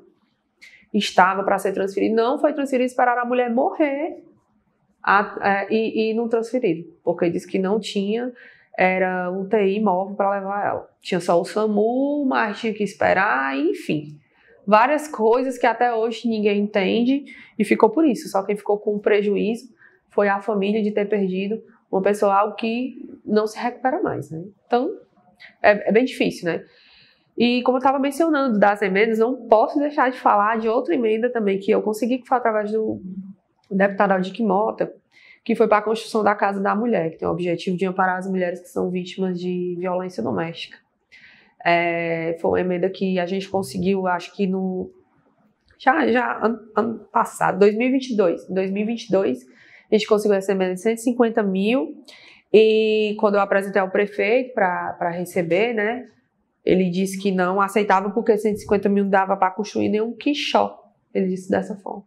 estava para ser transferida, não foi transferida, esperaram a mulher morrer a, a, e, e não transferiram, porque disse que não tinha, era U T I móvel para levar ela. Tinha só o SAMU, mas tinha que esperar, enfim. Várias coisas que até hoje ninguém entende e ficou por isso. Só quem ficou com prejuízo foi a família de ter perdido uma pessoa, algo que não se recupera mais, né? Então, É, é bem difícil, né? E como eu estava mencionando das emendas, não posso deixar de falar de outra emenda também que eu consegui, que foi através do deputado Aldir Mota, que foi para a construção da Casa da Mulher, que tem o objetivo de amparar as mulheres que são vítimas de violência doméstica. É, foi uma emenda que a gente conseguiu, acho que no... Já, já ano, ano passado, dois mil e vinte e dois. Em dois mil e vinte e dois, a gente conseguiu essa emenda de cento e cinquenta mil. E quando eu apresentei ao prefeito para receber, né, ele disse que não aceitava porque cento e cinquenta mil não dava para construir nenhum quixó. Ele disse dessa forma.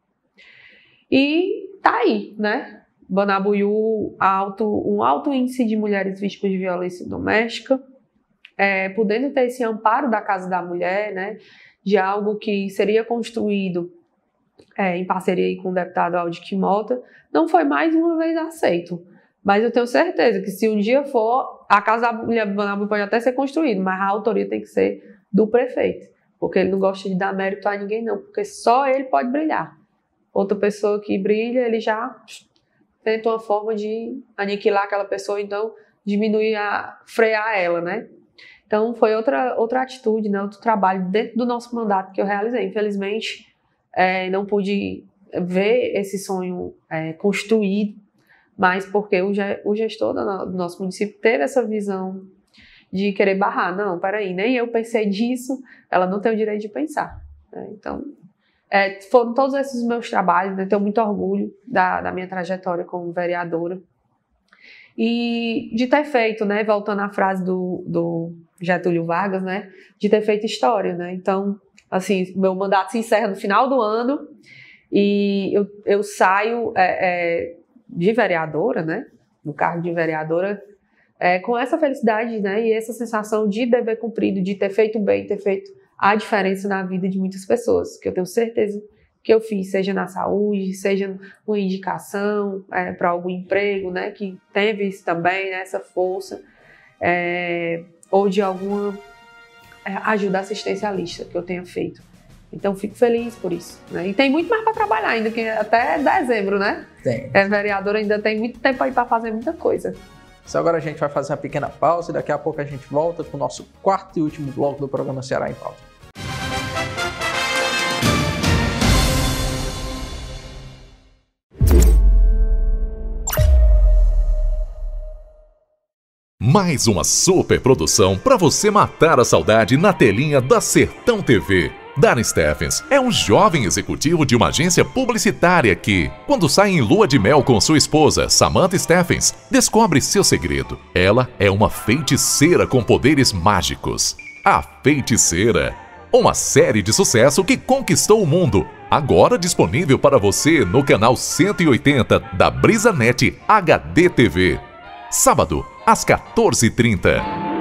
E tá aí, né? Banabuiú, alto, um alto índice de mulheres vítimas de violência doméstica, é, podendo ter esse amparo da Casa da Mulher, né, de algo que seria construído é, em parceria com o deputado Aldir Mota, não foi mais uma vez aceito. Mas eu tenho certeza que se um dia for, a Casa da Mulher Banabuiú pode até ser construída, mas a autoria tem que ser do prefeito, porque ele não gosta de dar mérito a ninguém não, porque só ele pode brilhar. Outra pessoa que brilha, ele já tenta uma forma de aniquilar aquela pessoa, então diminuir, a, frear ela, né? Então foi outra, outra atitude, né? Outro trabalho dentro do nosso mandato que eu realizei. Infelizmente, é, não pude ver esse sonho é, construído, mas porque o, o gestor do nosso município teve essa visão de querer barrar. Não, peraí, nem eu pensei disso, ela não tem o direito de pensar. Né? Então, é, foram todos esses meus trabalhos, né? Tenho muito orgulho da, da minha trajetória como vereadora. E de ter feito, né, voltando à frase do, do Getúlio Vargas, né, de ter feito história, né, então, assim, meu mandato se encerra no final do ano e eu, eu saio é, é, de vereadora, né, no cargo de vereadora, é, com essa felicidade, né, e essa sensação de dever cumprido, de ter feito bem, ter feito a diferença na vida de muitas pessoas, que eu tenho certeza que eu fiz, seja na saúde, seja uma indicação é, para algum emprego, né, que teve isso também, né, essa força, é, ou de alguma é, ajuda assistencialista que eu tenha feito. Então, fico feliz por isso. Né? E tem muito mais para trabalhar ainda, que até dezembro, né? Tem. É, vereador ainda tem muito tempo aí para fazer muita coisa. Então, agora a gente vai fazer uma pequena pausa e daqui a pouco a gente volta com o nosso quarto e último bloco do programa Ceará em Pauta. Mais uma super produção para você matar a saudade na telinha da Sertão T V. Darren Steffens é um jovem executivo de uma agência publicitária que, quando sai em lua de mel com sua esposa, Samantha Steffens, descobre seu segredo. Ela é uma feiticeira com poderes mágicos. A Feiticeira. Uma série de sucesso que conquistou o mundo. Agora disponível para você no canal cento e oitenta da BrisaNet H D T V. Sábado, às quatorze e trinta.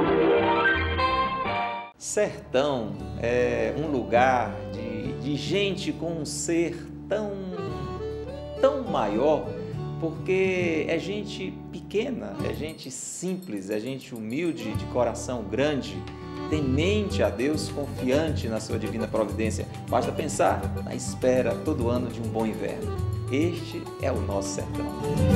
Sertão é um lugar de, de gente com um ser tão, tão maior, porque é gente pequena, é gente simples, é gente humilde, de coração grande, temente a Deus, confiante na sua divina providência. Basta pensar na espera todo ano de um bom inverno. Este é o nosso sertão.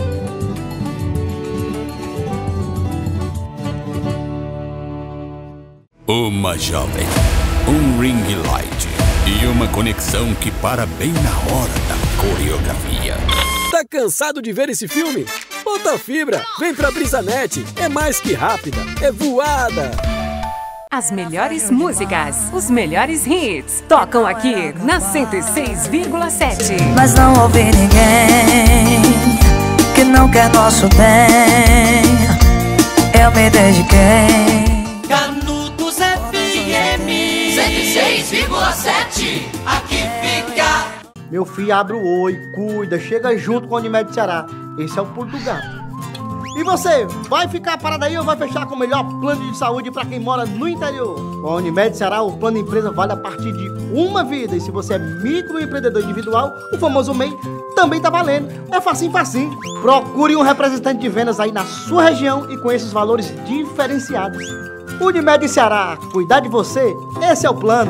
Uma jovem, um ring light e uma conexão que para bem na hora da coreografia. Tá cansado de ver esse filme? Bota fibra, vem pra BrisaNet, é mais que rápida, é voada. As melhores músicas, os melhores hits, tocam aqui na cento e seis vírgula sete. Mas não houve ninguém que não quer nosso bem. Eu me dediquei. Canudos F M cento e seis vírgula sete, aqui fica. Meu filho, abre o olho, cuida, chega junto com a Unimed Ceará. Esse é o pulo do gato. E você, vai ficar parado aí ou vai fechar com o melhor plano de saúde para quem mora no interior? Com a Unimed Ceará, o plano empresa vale a partir de uma vida. E se você é microempreendedor individual, o famoso M E I, também tá valendo. É facinho, facinho. Procure um representante de vendas aí na sua região e conheça os valores diferenciados. Unimed Ceará, cuidar de você, esse é o plano.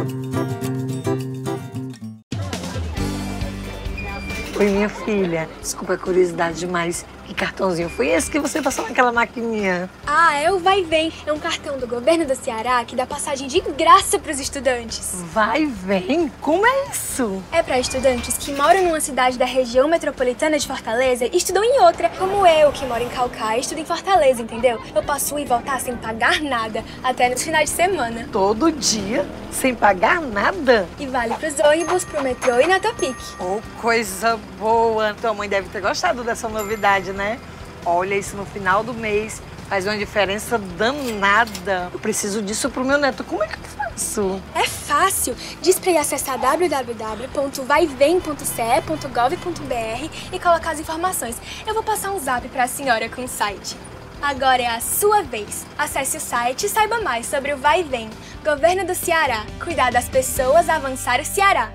Oi, minha filha. Desculpa a curiosidade demais. Que cartãozinho foi esse que você passou naquela maquininha? Ah, é o Vai Vem. É um cartão do governo do Ceará que dá passagem de graça para os estudantes. Vai Vem? Como é isso? É para estudantes que moram numa cidade da região metropolitana de Fortaleza e estudam em outra. Como eu, que moro em Caucaia e estudo em Fortaleza, entendeu? Eu posso ir e voltar sem pagar nada, até nos finais de semana. Todo dia? Sem pagar nada? E vale pros ônibus, pro metrô e na Topic. Oh, coisa boa! Tua mãe deve ter gostado dessa novidade, né? Olha, isso no final do mês faz uma diferença danada. Eu preciso disso pro meu neto. Como é que eu faço? É fácil. Diz pra ir acessar w w w ponto vai vem ponto c e ponto gov ponto b r e colocar as informações. Eu vou passar um zap pra senhora com o site. Agora é a sua vez. Acesse o site e saiba mais sobre o Vai Vem. Governo do Ceará. Cuidar das pessoas, avançar o Ceará.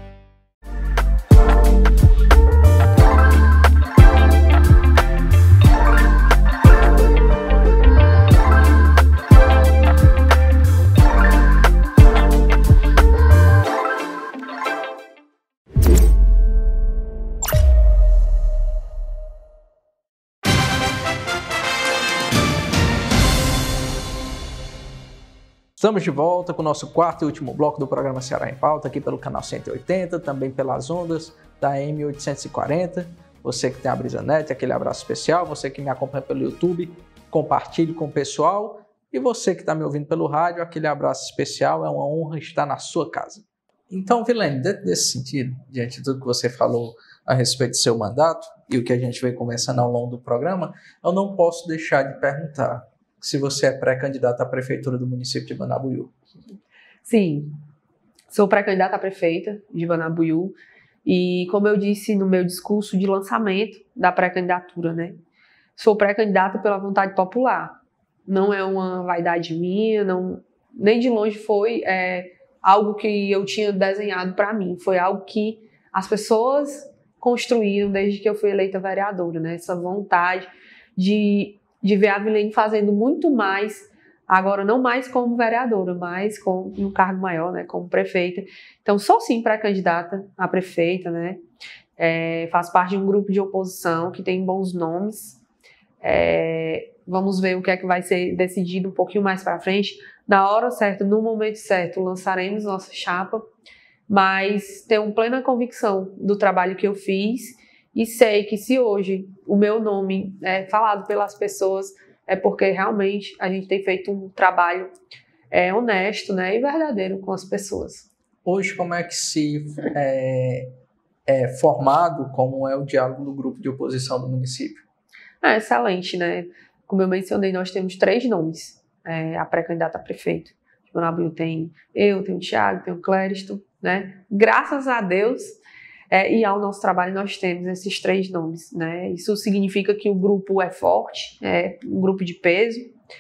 Estamos de volta com o nosso quarto e último bloco do programa Ceará em Pauta, aqui pelo canal cento e oitenta, também pelas ondas da M oitocentos e quarenta. Você que tem a BrisaNet, aquele abraço especial. Você que me acompanha pelo YouTube, compartilhe com o pessoal. E você que está me ouvindo pelo rádio, aquele abraço especial. É uma honra estar na sua casa. Então, Vilene, dentro desse sentido, diante de tudo que você falou a respeito do seu mandato e o que a gente veio conversando ao longo do programa, eu não posso deixar de perguntar se você é pré-candidata à prefeitura do município de Banabuiú. Sim, sou pré-candidata a prefeita de Banabuiú e, como eu disse no meu discurso de lançamento da pré-candidatura, né, sou pré-candidata pela vontade popular. Não é uma vaidade minha, não, nem de longe foi é, algo que eu tinha desenhado para mim, foi algo que as pessoas construíram desde que eu fui eleita vereadora, né, essa vontade de de ver a Vilene fazendo muito mais, agora não mais como vereadora, mas com um cargo maior, né, como prefeita. Então, sou sim pré-candidata a prefeita, né, é, faço parte de um grupo de oposição que tem bons nomes. É, vamos ver o que é que vai ser decidido um pouquinho mais para frente. Na hora certa, no momento certo, lançaremos nossa chapa, mas tenho plena convicção do trabalho que eu fiz. E sei que se hoje o meu nome é falado pelas pessoas, é porque realmente a gente tem feito um trabalho é, honesto, né, e verdadeiro com as pessoas. Hoje, como é que se é, é formado, como é o diálogo do grupo de oposição do município? É excelente, né? Como eu mencionei, nós temos três nomes, é, a pré-candidata a prefeito. De Banabuiú tem eu, tem o Thiago, tem o Cléristo, né? Graças a Deus, É, e ao nosso trabalho nós temos esses três nomes, né? Isso significa que o grupo é forte, é um grupo de peso.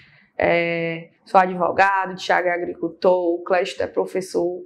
É, sou advogado, Thiago é agricultor, o Clécio é professor.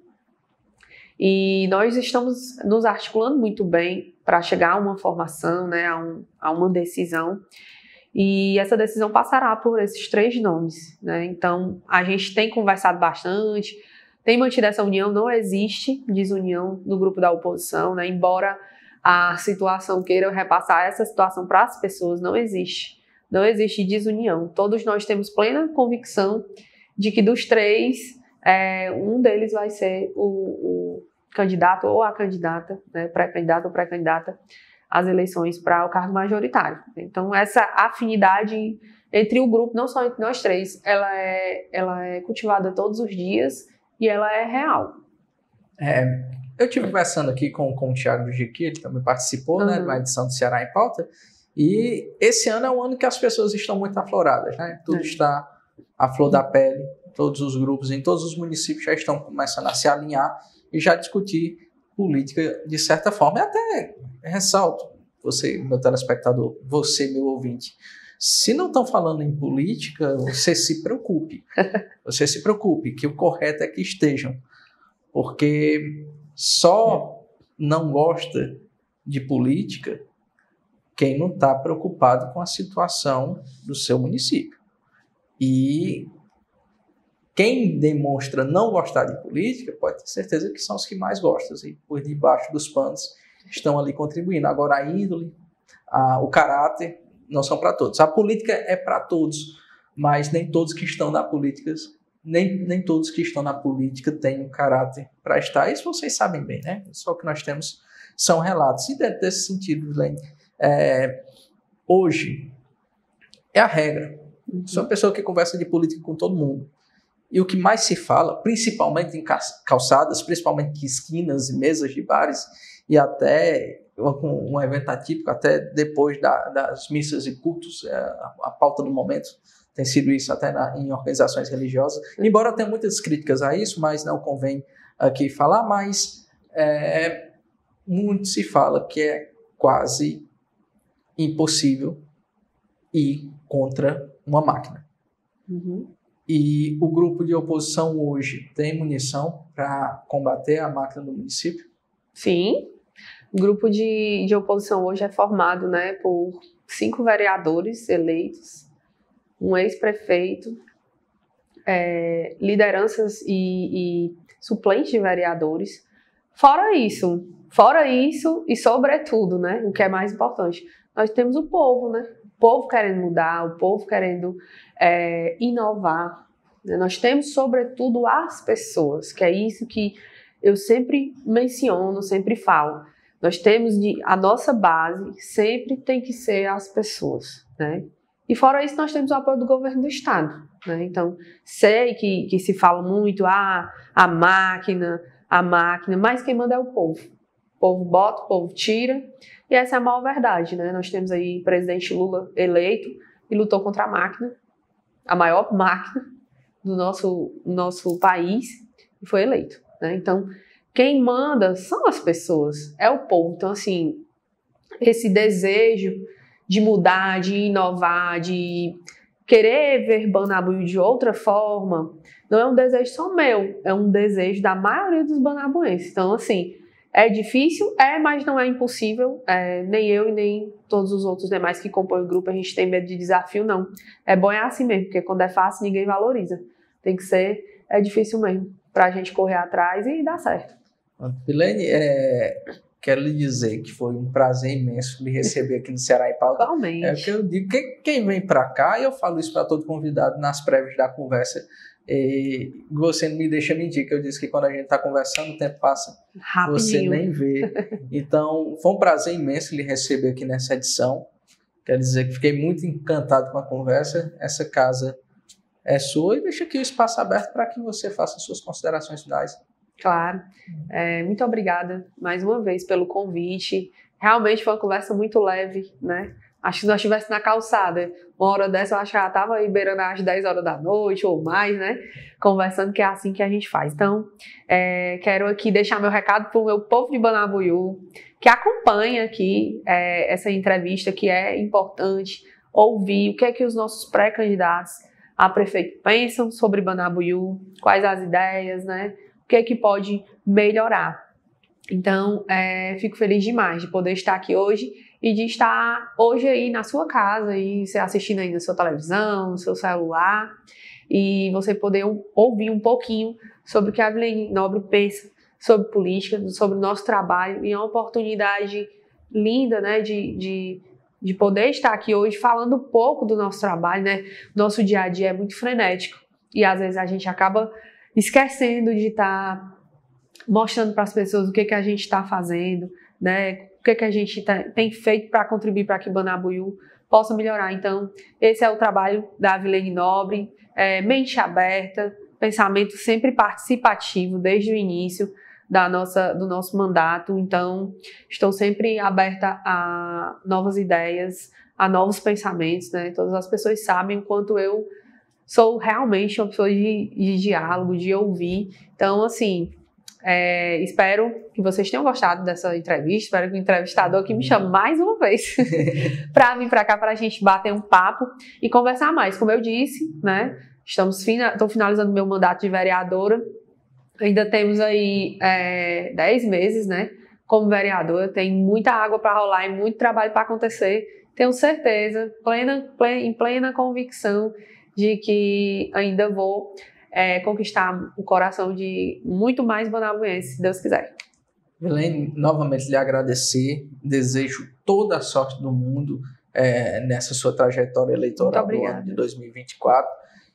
E nós estamos nos articulando muito bem para chegar a uma formação, né, a, um, a uma decisão. E essa decisão passará por esses três nomes, né? Então, a gente tem conversado bastante, tem mantido essa união, não existe desunião no grupo da oposição, né? Embora a situação queira repassar essa situação para as pessoas, não existe. Não existe desunião. Todos nós temos plena convicção de que dos três, é, um deles vai ser o, o candidato ou a candidata, né? Pré-candidato ou pré-candidata às eleições para o cargo majoritário. Então, essa afinidade entre o grupo, não só entre nós três, ela é, ela é cultivada todos os dias, e ela é real. É, eu estive conversando aqui com, com o Thiago do Jiqui, ele também participou, uhum, né, de uma edição do Ceará em Pauta, e esse ano é um ano que as pessoas estão muito afloradas, né? Tudo é. está à flor da pele, todos os grupos em todos os municípios já estão começando a se alinhar e já discutir política de certa forma. E até ressalto, você, meu telespectador, você, meu ouvinte, se não estão falando em política, você se preocupe. Você se preocupe, que o correto é que estejam. Porque só não gosta de política quem não está preocupado com a situação do seu município. E quem demonstra não gostar de política, pode ter certeza que são os que mais gostam. E por debaixo dos panos estão ali contribuindo. Agora a índole, a, o caráter, não são para todos. A política é para todos, mas nem todos que estão na política, nem, nem todos que estão na política têm um caráter para estar. Isso vocês sabem bem, né? Só o que nós temos são relatos. E dentro desse sentido, Vilene, é, hoje é a regra. Sou uma pessoa que conversa de política com todo mundo. E o que mais se fala, principalmente em calçadas, principalmente em esquinas e mesas de bares, e até com um evento atípico, até depois da, das missas e cultos, é, a, a pauta do momento tem sido isso até na, em organizações religiosas, embora tenha muitas críticas a isso, mas não convém aqui falar, mas é, muito se fala que é quase impossível ir contra uma máquina. Uhum. E o grupo de oposição hoje tem munição para combater a máquina do município? Sim. O grupo de, de oposição hoje é formado, né, por cinco vereadores eleitos, um ex-prefeito, é, lideranças e, e suplentes de vereadores. Fora isso, fora isso e sobretudo, né, o que é mais importante, nós temos o povo, né? O povo querendo mudar, o povo querendo é, inovar, Nós temos, sobretudo, as pessoas, que é isso que eu sempre menciono, sempre falo. Nós temos de, a nossa base sempre tem que ser as pessoas, né? E fora isso, nós temos o apoio do governo do estado, né? Então, sei que, que se fala muito, ah, a máquina, a máquina, mas quem manda é o povo. O povo bota, o povo tira, e essa é a maior verdade, né? Nós temos aí o presidente Lula eleito e lutou contra a máquina, a maior máquina do nosso, nosso país, e foi eleito, né? Então, quem manda são as pessoas, é o povo. Então, assim, esse desejo de mudar, de inovar, de querer ver Banabuiú de outra forma, não é um desejo só meu, é um desejo da maioria dos banabuenses. Então, assim, é difícil, é, mas não é impossível. É, nem eu e nem todos os outros demais que compõem o grupo, a gente tem medo de desafio, não. É bom é assim mesmo, porque quando é fácil, ninguém valoriza. Tem que ser, é difícil mesmo, pra gente correr atrás e dar certo. Vilene, é, quero lhe dizer que foi um prazer imenso me receber aqui no Ceará em Pauta. Totalmente. É o que eu digo, quem, quem vem para cá, e eu falo isso para todo convidado nas prévias da conversa, e você não me deixa mentir, que eu disse que quando a gente está conversando, o tempo passa, rapidinho, você nem vê. Então, foi um prazer imenso lhe receber aqui nessa edição. Quero dizer que fiquei muito encantado com a conversa. Essa casa é sua e deixa aqui o espaço aberto para que você faça suas considerações finais. Claro. É, muito obrigada mais uma vez pelo convite. Realmente foi uma conversa muito leve, né? Acho que se nós estivéssemos na calçada, uma hora dessa eu acho que ela estava aí beirando às dez horas da noite ou mais, né? Conversando, que é assim que a gente faz. Então, é, quero aqui deixar meu recado para o meu povo de Banabuiú, que acompanha aqui é, essa entrevista, que é importante ouvir o que é que os nossos pré-candidatos a prefeito pensam sobre Banabuiú, quais as ideias, né? O que é que pode melhorar. Então, é, fico feliz demais de poder estar aqui hoje e de estar hoje aí na sua casa, e você assistindo aí na sua televisão, no seu celular, e você poder um, ouvir um pouquinho sobre o que a Vilene Nobre pensa sobre política, sobre o nosso trabalho, e é uma oportunidade linda, né, de, de, de poder estar aqui hoje falando um pouco do nosso trabalho, né? Nosso dia a dia é muito frenético, e às vezes a gente acaba esquecendo de estar mostrando para as pessoas o que, que a gente está fazendo, né? O que, que a gente tá, tem feito para contribuir para que Banabuiú possa melhorar. Então, esse é o trabalho da Vilene Nobre, é, mente aberta, pensamento sempre participativo desde o início da nossa, do nosso mandato. Então, estou sempre aberta a novas ideias, a novos pensamentos, né? Todas as pessoas sabem o quanto eu sou realmente uma pessoa de, de diálogo, de ouvir. Então, assim, é, espero que vocês tenham gostado dessa entrevista. Espero que o entrevistador aqui me chame mais uma vez para vir para cá, para a gente bater um papo e conversar mais. Como eu disse, né? Estamos fina, estou finalizando meu mandato de vereadora. Ainda temos aí é, dez meses, né? Como vereadora, tem muita água para rolar e muito trabalho para acontecer. Tenho certeza, plena, plena, em plena convicção de que ainda vou é, conquistar o coração de muito mais banabuenses, se Deus quiser. Vilene, novamente lhe agradecer, desejo toda a sorte do mundo é, nessa sua trajetória eleitoral do ano de dois mil e vinte e quatro.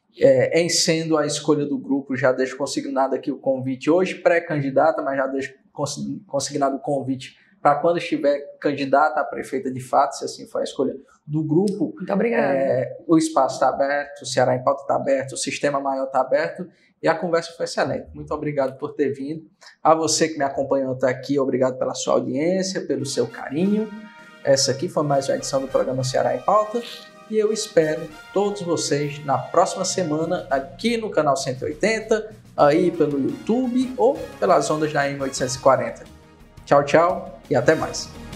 É, em sendo a escolha do grupo, já deixo consignado aqui o convite, hoje pré-candidata, mas já deixo consignado o convite para quando estiver candidata a prefeita de fato, se assim for a escolha do grupo. Muito obrigada. É, o espaço está aberto, o Ceará em Pauta está aberto, o Sistema Maior está aberto e a conversa foi excelente. Muito obrigado por ter vindo. A você que me acompanhou até aqui, obrigado pela sua audiência, pelo seu carinho. Essa aqui foi mais uma edição do programa Ceará em Pauta e eu espero todos vocês na próxima semana aqui no canal cento e oitenta, aí pelo YouTube ou pelas ondas da A M oitocentos e quarenta. Tchau, tchau e até mais.